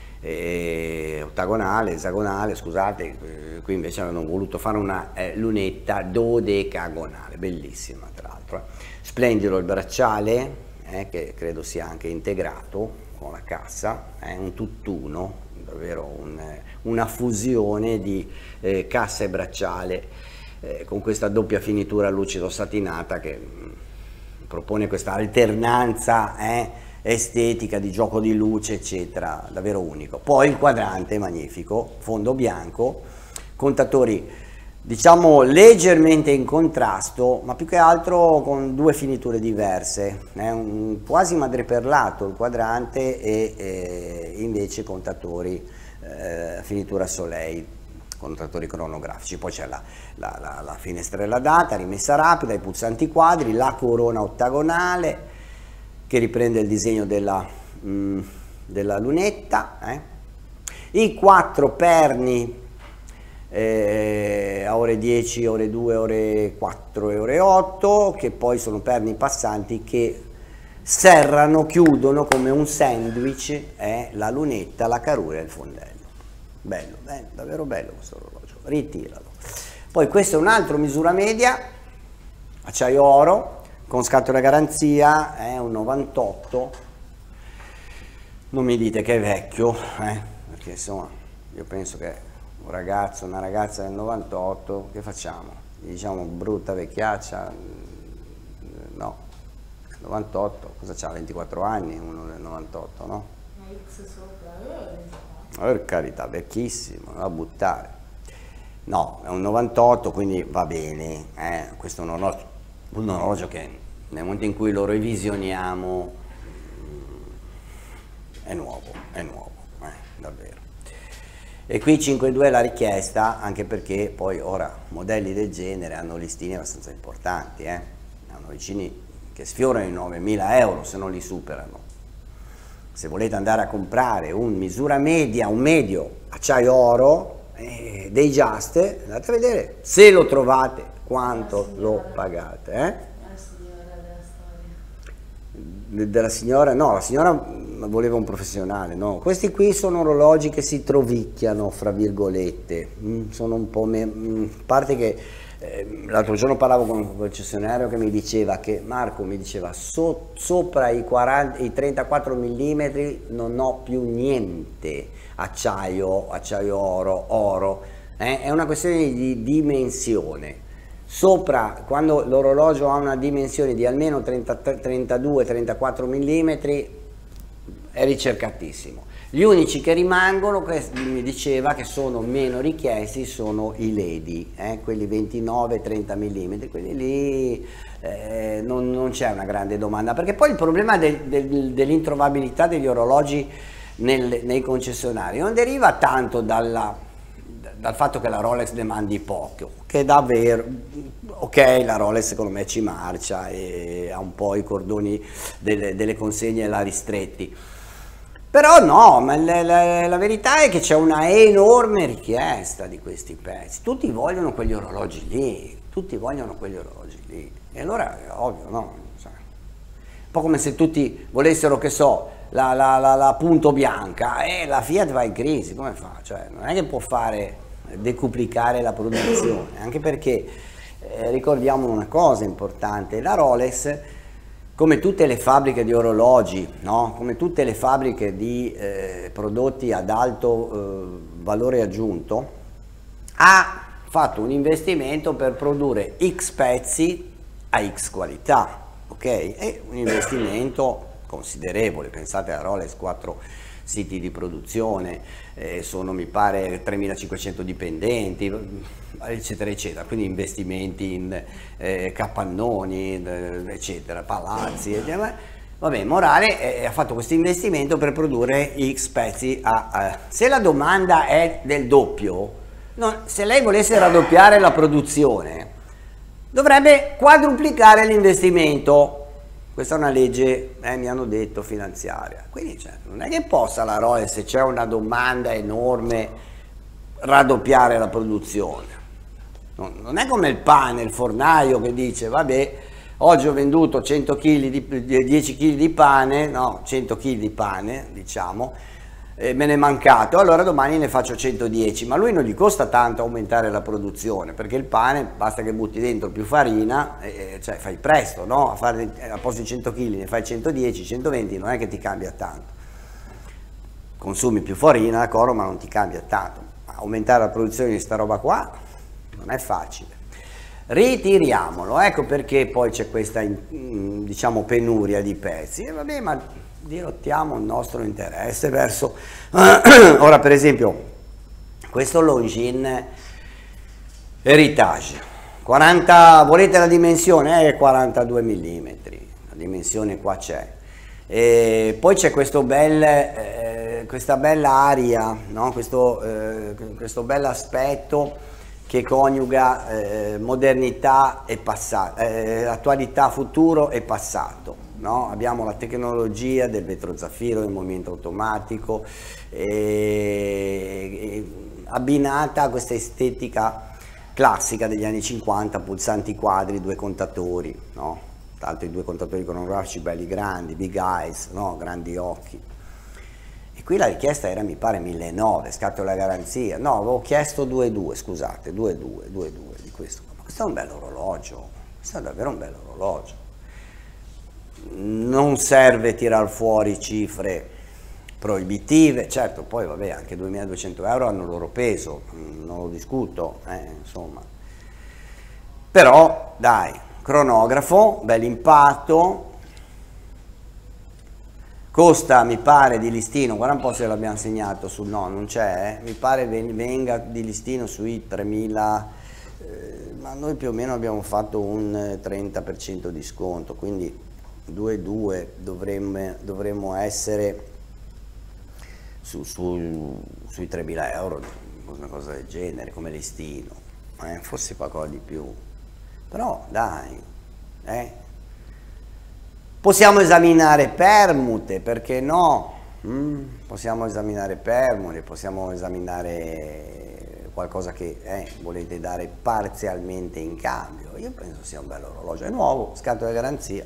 eh, ottagonale, esagonale, scusate, eh, qui invece hanno voluto fare una eh, lunetta dodecagonale, bellissima tra l'altro. Eh. Splendido il bracciale, eh, che credo sia anche integrato con la cassa, è eh, un tutt'uno, davvero un, una fusione di eh, cassa e bracciale, eh, con questa doppia finitura lucido satinata che mh, propone questa alternanza eh, estetica di gioco di luce, eccetera, davvero unico. Poi il quadrante magnifico, fondo bianco, contatori diciamo leggermente in contrasto, ma più che altro con due finiture diverse, è un quasi madreperlato il quadrante e eh, invece contatori eh, finitura Soleil, contatori cronografici. Poi c'è la, la, la, la finestrella data, rimessa rapida, i pulsanti quadri, la corona ottagonale che riprende il disegno della, mh, della lunetta, eh. I quattro perni eh, a ore dieci, ore due, ore quattro e ore otto, che poi sono perni passanti che serrano, chiudono come un sandwich eh, la lunetta, la carura e il fondello. Bello, bello, davvero bello questo orologio, ritiralo. Poi questo è un altro misura media, acciaio oro, con scatola garanzia, è eh, un novantotto, non mi dite che è vecchio, eh, perché insomma io penso che un ragazzo, una ragazza del novantotto, che facciamo? Gli diciamo brutta vecchiaccia? No, novantotto, cosa c'ha? ventiquattro anni uno del novantotto, no? Ma X sopra, per carità, vecchissimo, da buttare. No, è un novantotto, quindi va bene, eh? Questo è un orologio, un orologio che nel momento in cui lo revisioniamo è nuovo, è nuovo, eh, davvero. E qui cinque due è la richiesta, anche perché poi ora modelli del genere hanno listini abbastanza importanti, eh? Hanno vicini che sfiorano i novemila euro se non li superano. Se volete andare a comprare un misura media, un medio acciaio oro eh, dei Just, andate a vedere se lo trovate, quanto lo pagate. Eh? la signora della storia. Della signora, no, la signora voleva un professionale, no. Questi qui sono orologi che si trovicchiano, fra virgolette, mm, sono un po', a parte che eh, l'altro giorno parlavo con un concessionario che mi diceva che, Marco mi diceva, so, sopra i, quaranta, i trentaquattro millimetri non ho più niente, acciaio, acciaio oro, oro, eh? È una questione di dimensione. Sopra, quando l'orologio ha una dimensione di almeno trentadue trentaquattro millimetri, è ricercatissimo. Gli unici che rimangono, che mi diceva che sono meno richiesti, sono i ledi, eh, quelli ventinove trenta millimetri, quelli lì eh, non, non c'è una grande domanda, perché poi il problema del, del, dell'introvabilità degli orologi nel, nei concessionari non deriva tanto dalla, dal fatto che la Rolex demandi poco, che davvero, ok, la Rolex secondo me ci marcia e ha un po' i cordoni delle, delle consegne là ristretti. Però no, ma la, la, la verità è che c'è una enorme richiesta di questi pezzi, tutti vogliono quegli orologi lì, tutti vogliono quegli orologi lì, e allora è ovvio, no? Cioè, un po' come se tutti volessero, che so, la, la, la, la punto bianca, e la Fiat va in crisi, come fa? Cioè, non è che può fare, decuplicare la produzione, anche perché, eh, ricordiamo una cosa importante, la Rolex, come tutte le fabbriche di orologi, no? Come tutte le fabbriche di eh, prodotti ad alto eh, valore aggiunto, ha fatto un investimento per produrre X pezzi a X qualità, ok? È un investimento considerevole, pensate a Rolex, quattro siti di produzione, eh, sono mi pare tremilacinquecento dipendenti, eccetera eccetera, quindi investimenti in eh, capannoni, eccetera, palazzi, eccetera. Vabbè, Morale eh, ha fatto questo investimento per produrre X pezzi a, a. Se la domanda è del doppio, no, se lei volesse raddoppiare la produzione, dovrebbe quadruplicare l'investimento. Questa è una legge, eh, mi hanno detto, finanziaria. Quindi cioè, non è che possa la Rolex, se c'è una domanda enorme, raddoppiare la produzione. Non, non è come il pane, il fornaio che dice, vabbè, oggi ho venduto cento chili di, dieci chili di pane, no, cento chili di pane, diciamo, e me ne è mancato, allora domani ne faccio centodieci, ma a lui non gli costa tanto aumentare la produzione, perché il pane basta che butti dentro più farina, e, cioè fai presto, no? A fare a posto di cento chili ne fai centodieci, centoventi, non è che ti cambia tanto. Consumi più farina, d'accordo, ma non ti cambia tanto. Aumentare la produzione di sta roba qua non è facile. Ritiriamolo, ecco perché poi c'è questa, diciamo, penuria di pezzi. E vabbè, ma dirottiamo il nostro interesse verso ora, per esempio, questo Longines Heritage quaranta, volete la dimensione? È quarantadue millimetri, la dimensione qua c'è. E poi c'è questo bel eh, questa bella aria, no? questo, eh, questo bel aspetto che coniuga eh, modernità e passato, eh, attualità, futuro e passato. No? Abbiamo la tecnologia del vetro zaffiro, del movimento automatico, e, e, abbinata a questa estetica classica degli anni cinquanta, pulsanti quadri, due contatori, no? Tra l'altro i due contatori cronografici belli grandi, big eyes, no? Grandi occhi. E qui la richiesta era, mi pare, millenovecento, scatola garanzia. No, avevo chiesto due virgola due, scusate, due virgola due, due virgola due di questo. Ma questo è un bel orologio, questo è davvero un bel orologio. Non serve tirar fuori cifre proibitive, certo, poi vabbè, anche duemiladuecento euro hanno il loro peso, non lo discuto, eh, insomma. Però, dai, cronografo, bel impatto, costa, mi pare, di listino, guarda un po' se l'abbiamo segnato sul, no, non c'è, eh? Mi pare venga di listino sui tremila, eh, ma noi più o meno abbiamo fatto un trenta per cento di sconto, quindi due virgola due dovremmo, dovremmo essere su, su, sui tremila euro, una cosa del genere, come listino, eh? Forse qualcosa di più, però dai, eh? Possiamo esaminare permute, perché no? Mm? Possiamo esaminare permute, possiamo esaminare qualcosa che eh, volete dare parzialmente in cambio. Io penso sia un bel orologio, è nuovo, scatola di garanzia,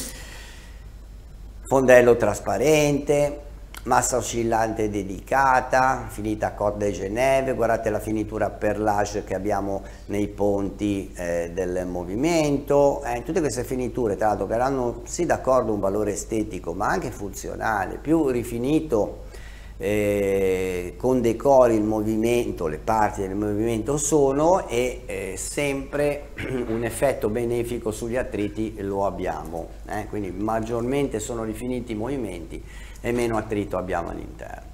fondello trasparente, massa oscillante dedicata, finita Côte de Genève, guardate la finitura perlage che abbiamo nei ponti eh, del movimento, eh, tutte queste finiture tra l'altro che hanno sì d'accordo un valore estetico ma anche funzionale, più rifinito eh, con decori il movimento, le parti del movimento sono, e eh, sempre un effetto benefico sugli attriti lo abbiamo, eh, quindi maggiormente sono rifiniti i movimenti e meno attrito abbiamo all'interno.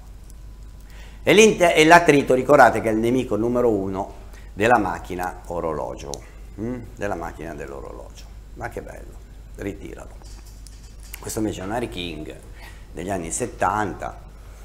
E l'attrito, ricordate che è il nemico numero uno della macchina orologio, hm? della macchina dell'orologio. Ma che bello, ritiralo. Questo invece è un Harry King degli anni settanta,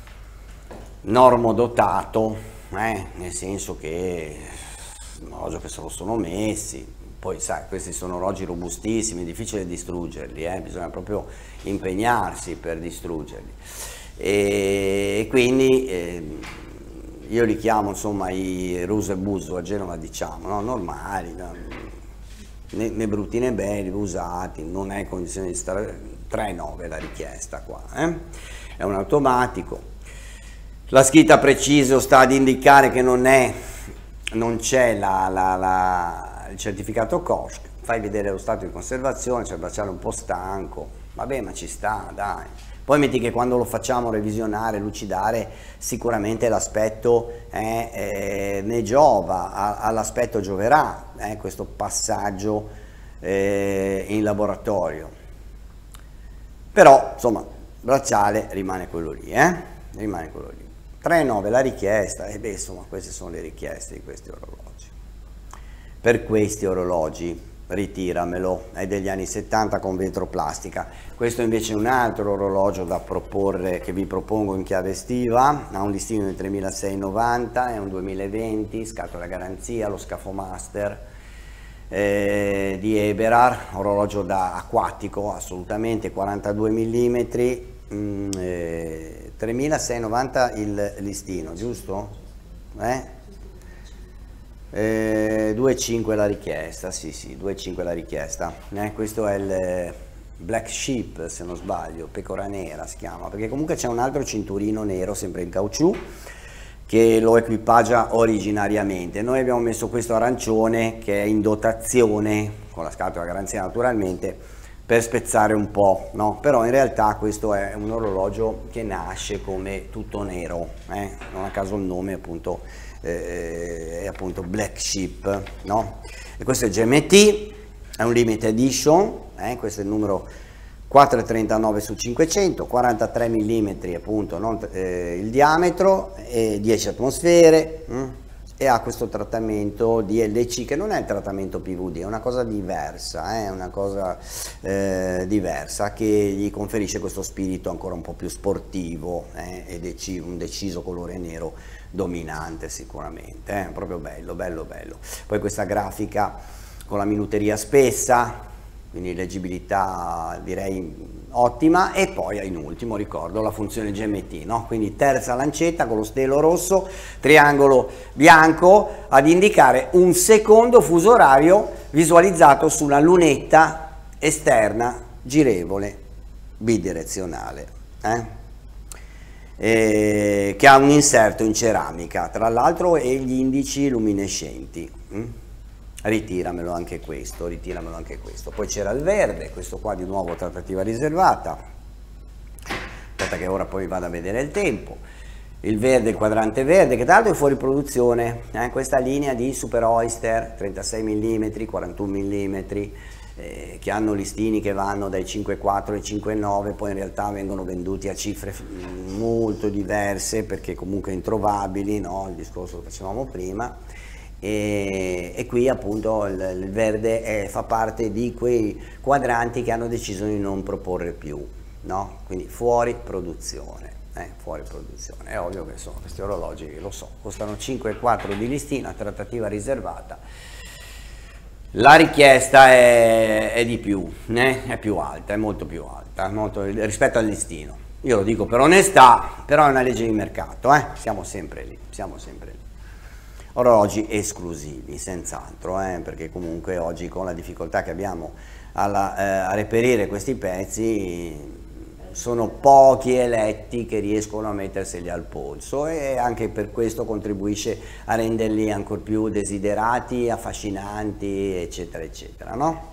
normodotato, eh? nel senso che un orologio che se lo sono messi. Poi sai, questi sono orologi robustissimi, è difficile distruggerli, eh? Bisogna proprio impegnarsi per distruggerli. E quindi eh, io li chiamo insomma i Ruse e Buso a Genova, diciamo, no? Normali, no? né, né brutti né belli, usati, non è in condizione di stare, tre virgola nove la richiesta qua, eh? È un automatico. La scritta preciso sta ad indicare che non è, non c'è la, la, la il certificato C O S C, fai vedere lo stato di conservazione, c'è il bracciale un po' stanco, vabbè, ma ci sta, dai. Poi metti che quando lo facciamo revisionare, lucidare, sicuramente l'aspetto eh, eh, ne giova, all'aspetto gioverà eh, questo passaggio eh, in laboratorio. Però, insomma, il bracciale rimane quello lì, eh? Rimane quello lì. tre virgola nove la richiesta, e beh, insomma, queste sono le richieste di questi orologi. Per questi orologi ritiramelo, è degli anni settanta con vetroplastica. Questo invece è un altro orologio da proporre, che vi propongo in chiave estiva, ha un listino di tremilaseicentonovanta, è un duemilaventi, scatola garanzia, lo Scafomaster, eh, di Eberhard, orologio da acquatico assolutamente, quarantadue millimetri, mm, eh, tremilaseicentonovanta il listino, giusto? Eh? Eh, due virgola cinque la richiesta, sì sì, due virgola cinque la richiesta, eh, questo è il Black Sheep, se non sbaglio, pecora nera si chiama, perché comunque c'è un altro cinturino nero sempre in caucciù che lo equipaggia originariamente. Noi abbiamo messo questo arancione che è in dotazione, con la scatola garanzia naturalmente, per spezzare un po', no? Però in realtà questo è un orologio che nasce come tutto nero, eh? Non a caso il nome appunto eh, è appunto Black Sheep, no? E questo è G M T, è un limited edition, eh? Questo è il numero quattrocentotrentanove su cinquecento, quarantatré millimetri appunto, non, eh, il diametro, e dieci atmosfere, hm? E ha questo trattamento D L C che non è il trattamento P V D, è una cosa diversa, è eh? una cosa eh, diversa che gli conferisce questo spirito ancora un po' più sportivo, eh? E deci un deciso colore nero dominante sicuramente, eh? Proprio bello, bello, bello. Poi questa grafica con la minuteria spessa, quindi leggibilità direi ottima, e poi in ultimo ricordo la funzione G M T, no? Quindi terza lancetta con lo stelo rosso, triangolo bianco ad indicare un secondo fuso orario visualizzato su una lunetta esterna girevole bidirezionale, eh? E che ha un inserto in ceramica tra l'altro e gli indici luminescenti. hm? Ritiramelo anche questo, ritiramelo anche questo. Poi c'era il verde, questo qua di nuovo trattativa riservata. Aspetta che ora poi vado a vedere il tempo. Il verde, il quadrante verde, che tra l'altro è fuori produzione, eh? Questa linea di Super Oyster, trentasei millimetri, quarantuno millimetri, eh, che hanno listini che vanno dai cinque virgola quattro ai cinque virgola nove, poi in realtà vengono venduti a cifre molto diverse perché comunque introvabili, no? Il discorso che facevamo prima. E, e qui appunto il, il verde è, fa parte di quei quadranti che hanno deciso di non proporre più, no? Quindi fuori produzione, eh, fuori produzione. È ovvio che sono questi orologi, lo so, costano cinque virgola quattro di listino, trattativa riservata, la richiesta è, è di più, eh? È più alta, è molto più alta molto, rispetto al listino. Io lo dico per onestà, però è una legge di mercato, eh? Siamo sempre lì, siamo sempre lì. Orologi esclusivi, senz'altro, eh, perché comunque oggi con la difficoltà che abbiamo alla, eh, a reperire questi pezzi sono pochi eletti che riescono a metterseli al polso, e anche per questo contribuisce a renderli ancora più desiderati, affascinanti, eccetera, eccetera, no?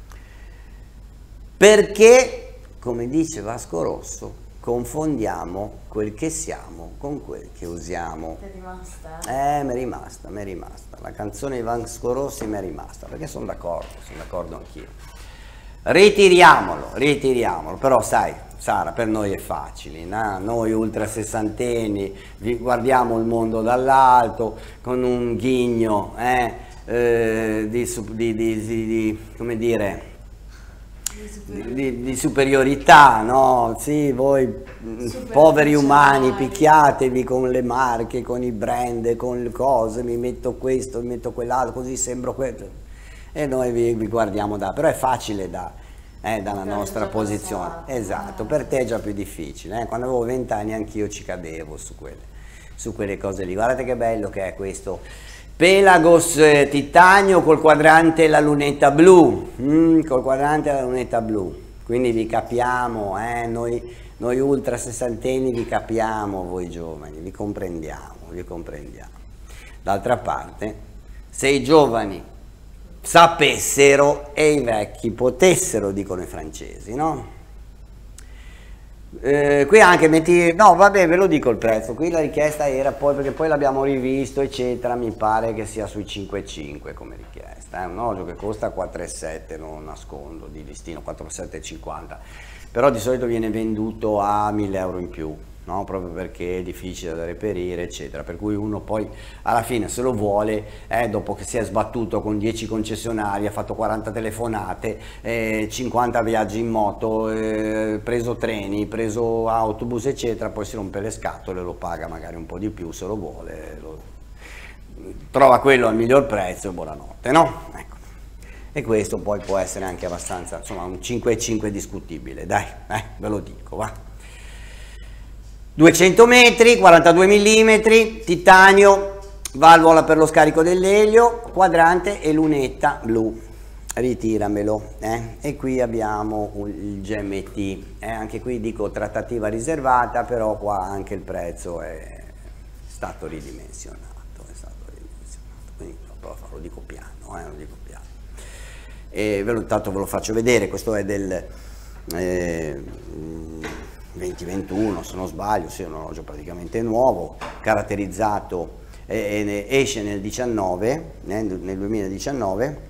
Perché, come dice Vasco Rosso, confondiamo quel che siamo con quel che usiamo. Ti è rimasta? Eh, mi è rimasta, mi è rimasta. La canzone di Vasco Rossi mi è rimasta, perché sono d'accordo, sono d'accordo anch'io. Ritiriamolo, ritiriamolo, però sai, Sara, per noi è facile, no? Noi ultra sessantenni guardiamo il mondo dall'alto con un ghigno eh, eh, di, di, di, di, di, come dire, Di, di, di superiorità, no? Sì, voi poveri umani picchiatevi con le marche, con i brand, con le cose, mi metto questo, mi metto quell'altro, così sembro quello, e noi vi, vi guardiamo da, però è facile da, eh, dalla per nostra posizione, passato. Esatto, per te è già più difficile, eh? Quando avevo vent'anni anch'io ci cadevo su quelle, su quelle cose lì. Guardate che bello che è questo Pelagos eh, titanio col quadrante e la lunetta blu, mm, col quadrante e la lunetta blu, quindi vi capiamo, eh? noi, noi ultra sessantenni vi capiamo, voi giovani, vi comprendiamo, vi comprendiamo. D'altra parte, se i giovani sapessero e i vecchi potessero, dicono i francesi, no? Eh, qui anche metti, no vabbè ve lo dico il prezzo, qui la richiesta era poi, perché poi l'abbiamo rivisto eccetera, mi pare che sia sui cinque virgola cinque come richiesta, è eh? un orologio che costa quattro virgola sette, non nascondo, di listino quattro virgola sette cinquanta, però di solito viene venduto a mille euro in più, no? Proprio perché è difficile da reperire eccetera, per cui uno poi alla fine se lo vuole, eh, dopo che si è sbattuto con dieci concessionari, ha fatto quaranta telefonate, eh, cinquanta viaggi in moto, eh, preso treni, preso autobus eccetera, poi si rompe le scatole, lo paga magari un po' di più se lo vuole, lo, trova quello al miglior prezzo e buonanotte, no? Ecco. e questo poi può essere anche abbastanza, insomma un cinque e cinque discutibile, dai, eh, ve lo dico, va. duecento metri, quarantadue millimetri, titanio, valvola per lo scarico dell'elio, quadrante e lunetta blu. Ritiramelo, eh? E qui abbiamo un, il G M T, eh? Anche qui dico trattativa riservata, però qua anche il prezzo è stato ridimensionato, è stato ridimensionato, quindi lo, lo dico piano, eh? Lo dico piano. E ve lo, tanto ve lo faccio vedere, questo è del eh, venti ventuno se non sbaglio, sì, è un orologio praticamente nuovo, caratterizzato, eh, esce nel diciannove, eh, nel duemiladiciannove,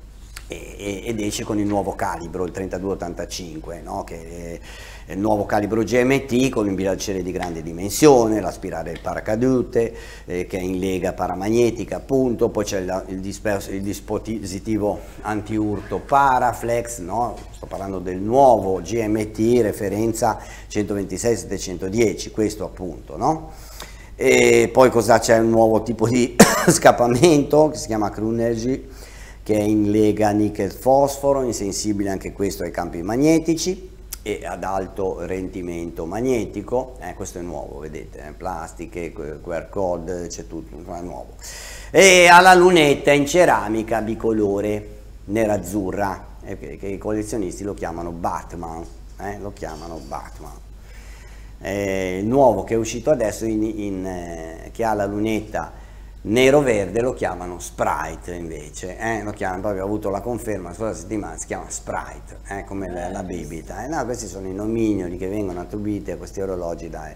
ed esce con il nuovo calibro, il trentadue ottantacinque, no? Che è il nuovo calibro G M T con l'imbilanciere di grande dimensione, la spirale del paracadute eh, che è in lega paramagnetica appunto, poi c'è il, il, il dispositivo anti-urto Paraflex, no? Sto parlando del nuovo G M T referenza centoventisei settecentodieci, questo appunto, no? E poi cosa c'è? Un nuovo tipo di scappamento che si chiama Crew Energy, che è in lega nickel fosforo, insensibile anche questo ai campi magnetici e ad alto rendimento magnetico, eh, questo è nuovo, vedete, eh, plastiche, Q R code, c'è tutto, è nuovo. E alla lunetta in ceramica bicolore nerazzurra, eh, che i collezionisti lo chiamano Batman, eh, lo chiamano Batman. Eh, il nuovo che è uscito adesso, in, in, eh, che ha la lunetta nero-verde, lo chiamano Sprite invece, eh? Lo chiamano, proprio ho avuto la conferma la scorsa settimana, si chiama Sprite, eh? Come la, la bibita. Eh? No, questi sono i nomignoli che vengono attribuiti a questi orologi dai,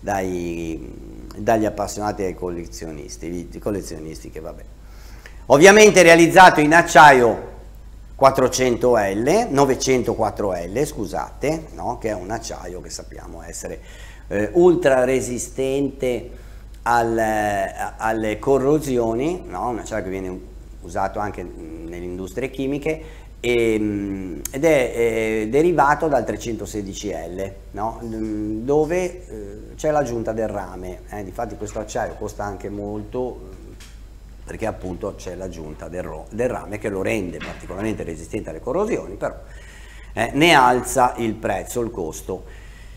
dai, dagli appassionati e ai collezionisti, i collezionisti che vabbè. Ovviamente realizzato in acciaio quattrocento L, novecentoquattro L, scusate, no? Che è un acciaio che sappiamo essere eh, ultra resistente Al, alle corrosioni, no? Un acciaio che viene usato anche nelle industrie chimiche e, ed è, è derivato dal trecentosedici L, no? Dove eh, c'è l'aggiunta del rame, eh? Difatti questo acciaio costa anche molto perché appunto c'è l'aggiunta del, del rame che lo rende particolarmente resistente alle corrosioni, però eh, ne alza il prezzo, il costo.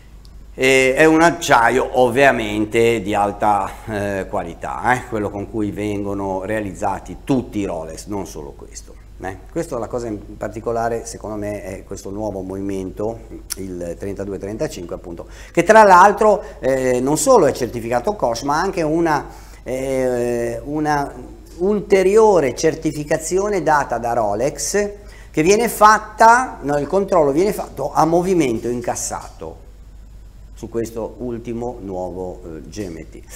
E è un acciaio ovviamente di alta eh, qualità, eh? Quello con cui vengono realizzati tutti i Rolex, non solo questo. Eh? Questa è la cosa in particolare, secondo me, è questo nuovo movimento, il trentadue trentacinque appunto, che tra l'altro eh, non solo è certificato C O S C, ma anche una, eh, una ulteriore certificazione data da Rolex che viene fatta, no, il controllo viene fatto a movimento incassato su questo ultimo nuovo eh, G M T.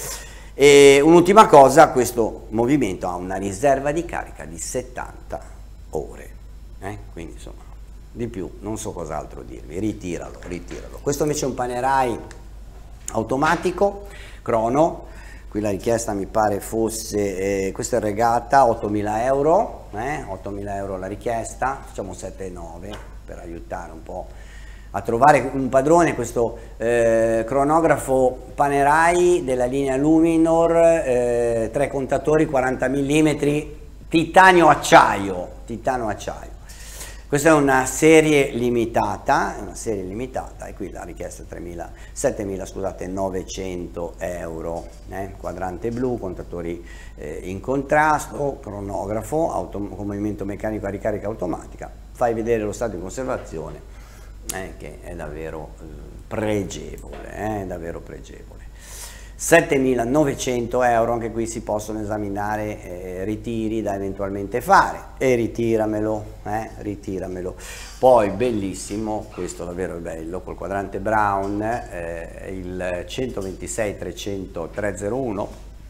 E un'ultima cosa, questo movimento ha una riserva di carica di settanta ore, eh? Quindi insomma di più non so cos'altro dirvi, ritiralo, ritiralo. Questo invece è un Panerai automatico, crono, qui la richiesta mi pare fosse, eh, questa è regata ottomila euro, eh? ottomila euro la richiesta, facciamo sette e nove per aiutare un po' a trovare un padrone. Questo eh, cronografo Panerai della linea Luminor, eh, tre contatori quaranta millimetri, titanio acciaio, titano acciaio. Questa è una serie limitata, è una serie limitata e qui la richiesta è settemila, scusate, novecento euro, eh? Quadrante blu, contatori eh, in contrasto, cronografo, auto, con movimento meccanico a ricarica automatica, fai vedere lo stato di conservazione. Eh, che è davvero eh, pregevole, eh, davvero pregevole. settemilanovecento euro, anche qui si possono esaminare eh, ritiri da eventualmente fare e ritiramelo, eh, ritiramelo. Poi bellissimo, questo davvero è bello, col quadrante Brown, eh, il centoventisei trecento trecentouno,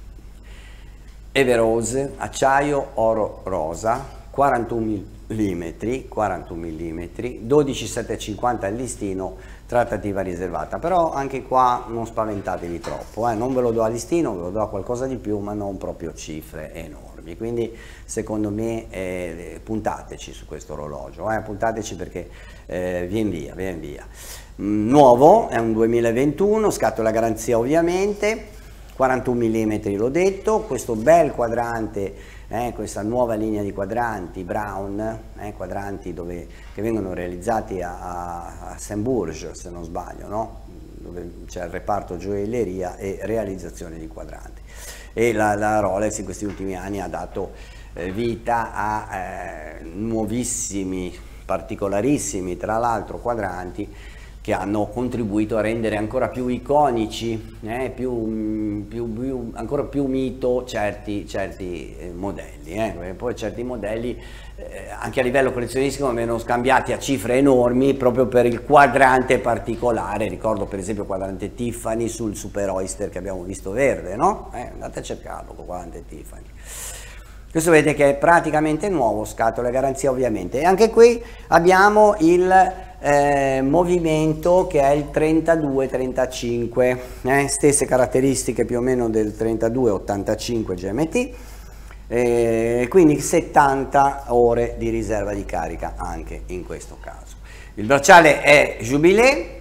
Everose, acciaio oro rosa, quarantuno millimetri, quarantuno millimetri, dodici settecentocinquanta al listino, trattativa riservata, però anche qua non spaventatevi troppo, eh? Non ve lo do a listino, ve lo do a qualcosa di più, ma non proprio cifre enormi, quindi secondo me eh, puntateci su questo orologio, eh? Puntateci perché eh, viene via, viene via. Mm, nuovo, è un duemilaventuno, scatola garanzia ovviamente, quarantuno millimetri l'ho detto, questo bel quadrante, eh, questa nuova linea di quadranti Brown, eh, quadranti dove, che vengono realizzati a, a, a Saint-Bourges, se non sbaglio, no? Dove c'è il reparto gioielleria e realizzazione di quadranti. E la, la Rolex in questi ultimi anni ha dato eh, vita a eh, nuovissimi, particolarissimi, tra l'altro, quadranti che hanno contribuito a rendere ancora più iconici, eh, più, più, più, ancora più mito certi, certi eh, modelli. Eh. Poi certi modelli eh, anche a livello collezionistico vengono scambiati a cifre enormi proprio per il quadrante particolare. Ricordo per esempio il quadrante Tiffany sul Super Oyster che abbiamo visto verde, no? Eh, andate a cercarlo con quadrante Tiffany. Questo vedete che è praticamente nuovo, scatole garanzia ovviamente. E anche qui abbiamo il eh, movimento che è il trentadue trentacinque, eh, stesse caratteristiche più o meno del trentadue ottantacinque G M T, eh, quindi settanta ore di riserva di carica anche in questo caso. Il bracciale è Jubilee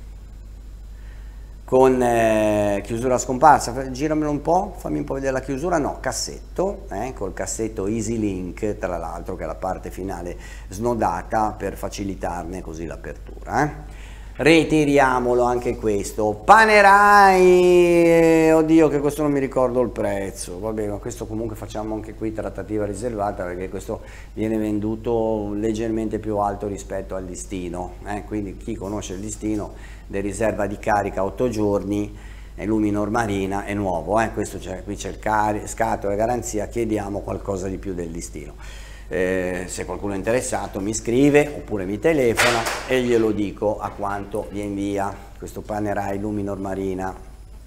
con eh, chiusura scomparsa, giramelo un po', fammi un po' vedere la chiusura, no, cassetto, eh, col cassetto Easy Link, tra l'altro, che è la parte finale snodata per facilitarne così l'apertura. Eh. Ritiriamolo anche questo. Panerai, oddio che questo non mi ricordo il prezzo, vabbè, ma questo comunque facciamo anche qui trattativa riservata perché questo viene venduto leggermente più alto rispetto al listino, eh, quindi chi conosce il listino di riserva di carica otto giorni è Luminor Marina, è nuovo, eh, questo c'è, qui c'è il scatola garanzia, chiediamo qualcosa di più del listino. Eh, se qualcuno è interessato mi scrive oppure mi telefona e glielo dico a quanto viene via questo Panerai Luminor Marina,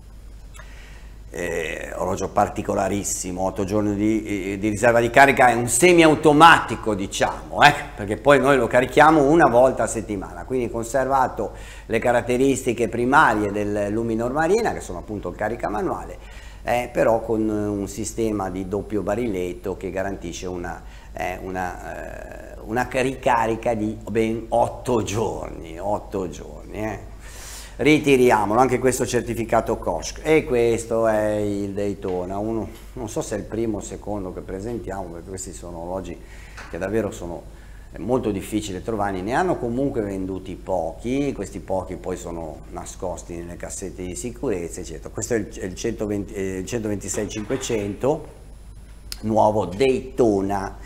eh, orologio particolarissimo, otto giorni di, di riserva di carica, è un semiautomatico diciamo, eh, perché poi noi lo carichiamo una volta a settimana, quindi conservato le caratteristiche primarie del Luminor Marina che sono appunto il carica manuale, eh, però con un sistema di doppio bariletto che garantisce una È una, eh, una ricarica di ben otto giorni, otto giorni. Eh. Ritiriamolo, anche questo certificato Koch. E questo è il Daytona, uno, non so se è il primo o il secondo che presentiamo, perché questi sono orologi che davvero sono è molto difficile trovare, ne hanno comunque venduti pochi, questi pochi poi sono nascosti nelle cassette di sicurezza, eccetera. Questo è il, il, centoventi, eh, il centoventisei cinquecento, nuovo Daytona,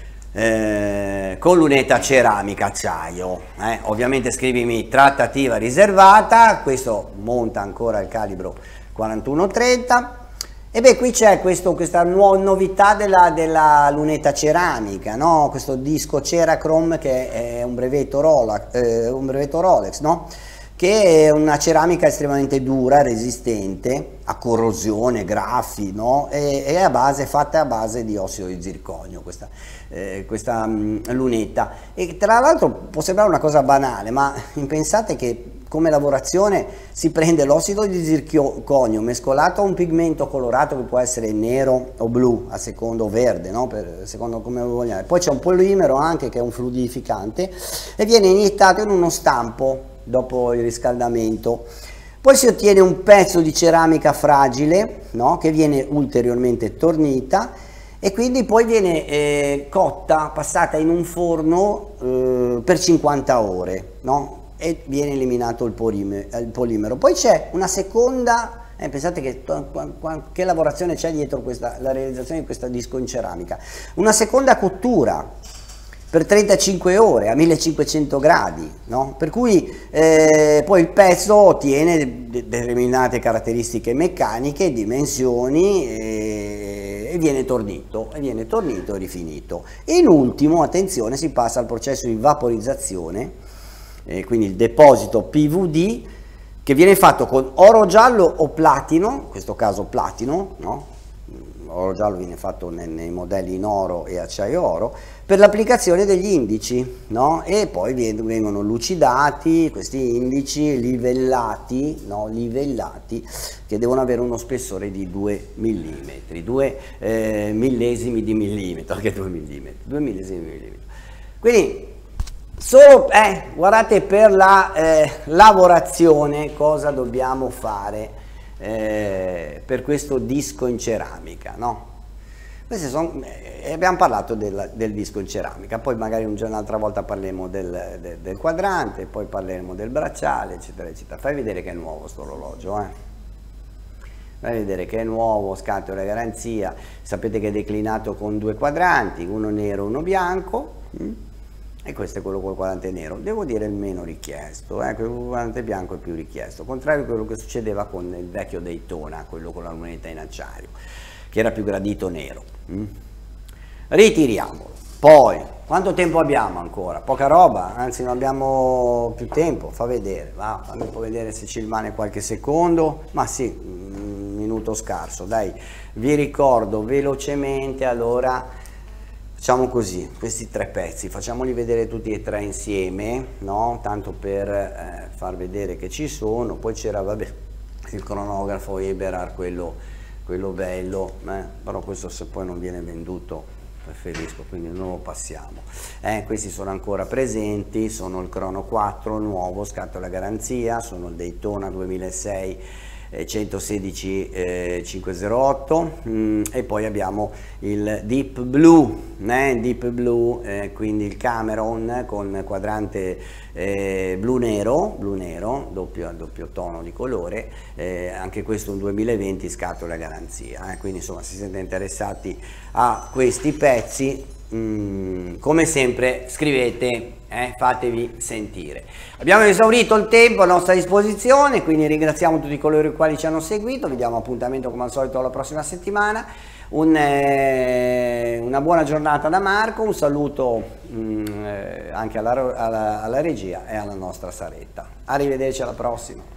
Eh, con lunetta ceramica acciaio, eh. Ovviamente scrivimi trattativa riservata, questo monta ancora il calibro quarantuno trenta e beh qui c'è questa nuova novità della, della lunetta ceramica, no? Questo disco Cerachrome che è un brevetto Rolex, eh, un brevetto Rolex, no? Che è una ceramica estremamente dura, resistente a corrosione, graffi, no? e, e a base, fatta a base di ossido di zirconio questa, eh, questa mh, lunetta. E tra l'altro può sembrare una cosa banale, ma pensate che come lavorazione si prende l'ossido di zirconio mescolato a un pigmento colorato che può essere nero o blu, a secondo o verde, no? Per, secondo come lo vogliamo. Poi c'è un polimero anche che è un fluidificante e viene iniettato in uno stampo dopo il riscaldamento. Poi si ottiene un pezzo di ceramica fragile, no? Che viene ulteriormente tornita e quindi poi viene eh, cotta, passata in un forno eh, per cinquanta ore, no? E viene eliminato il polimero. Il polimero. Poi c'è una seconda, eh, pensate che, che lavorazione c'è dietro questa, la realizzazione di questo disco in ceramica, una seconda cottura per trentacinque ore a millecinquecento gradi, no? Per cui eh, poi il pezzo ottiene de determinate caratteristiche meccaniche, dimensioni e, e viene tornito, e viene tornito e rifinito. E in ultimo, attenzione, si passa al processo di vaporizzazione, eh, quindi il deposito P V D che viene fatto con oro giallo o platino, in questo caso platino, no? Oro giallo viene fatto nei, nei modelli in oro e acciaio oro per l'applicazione degli indici, no? E poi vengono lucidati questi indici livellati, no? livellati che devono avere uno spessore di due millimetri, due eh, millesimi di millimetro, anche due millimetri, due millesimi di millimetro. Quindi solo, eh, guardate, per la eh, lavorazione cosa dobbiamo fare. eh, per questo disco in ceramica, no? Queste son, eh, abbiamo parlato del, del disco in ceramica, poi magari un giorno, un'altra volta parleremo del, del, del quadrante, poi parleremo del bracciale, eccetera, eccetera. Fai vedere che è nuovo sto orologio, eh? Fai vedere che è nuovo, scatola garanzia, sapete che è declinato con due quadranti, uno nero e uno bianco, hm? E questo è quello col quadrante nero, devo dire il meno richiesto, eh? Quello col quadrante bianco è più richiesto, contrario a quello che succedeva con il vecchio Daytona, quello con la lunetta in acciaio, che era più gradito nero. Mm? Ritiriamolo. Poi, quanto tempo abbiamo ancora? Poca roba, anzi non abbiamo più tempo, fa vedere, va, fammi un po' vedere se ci rimane qualche secondo, ma sì, un minuto scarso, dai, vi ricordo velocemente, allora, facciamo così, questi tre pezzi, facciamoli vedere tutti e tre insieme, no? Tanto per eh, far vedere che ci sono, poi c'era, vabbè, il cronografo Eberhard, quello quello bello, eh? Però questo se poi non viene venduto preferisco, quindi non lo passiamo. Eh, questi sono ancora presenti, sono il Crono quattro nuovo, scatola garanzia, sono il Daytona duemilasei eh, centosedici eh, cinquecentotto mm, e poi abbiamo il Deep Blue, eh? Deep Blue, eh, quindi il Cameron con quadrante eh, blu nero, blu nero, doppio, doppio tono di colore, eh, anche questo un duemilaventi, scatola garanzia, eh? Quindi insomma se siete interessati a questi pezzi, Mm, come sempre scrivete, eh, fatevi sentire. Abbiamo esaurito il tempo a nostra disposizione, quindi ringraziamo tutti coloro i quali ci hanno seguito, vi diamo appuntamento come al solito la prossima settimana. Un, eh, una buona giornata da Marco, un saluto mm, eh, anche alla, alla, alla regia e alla nostra Saretta. Arrivederci alla prossima.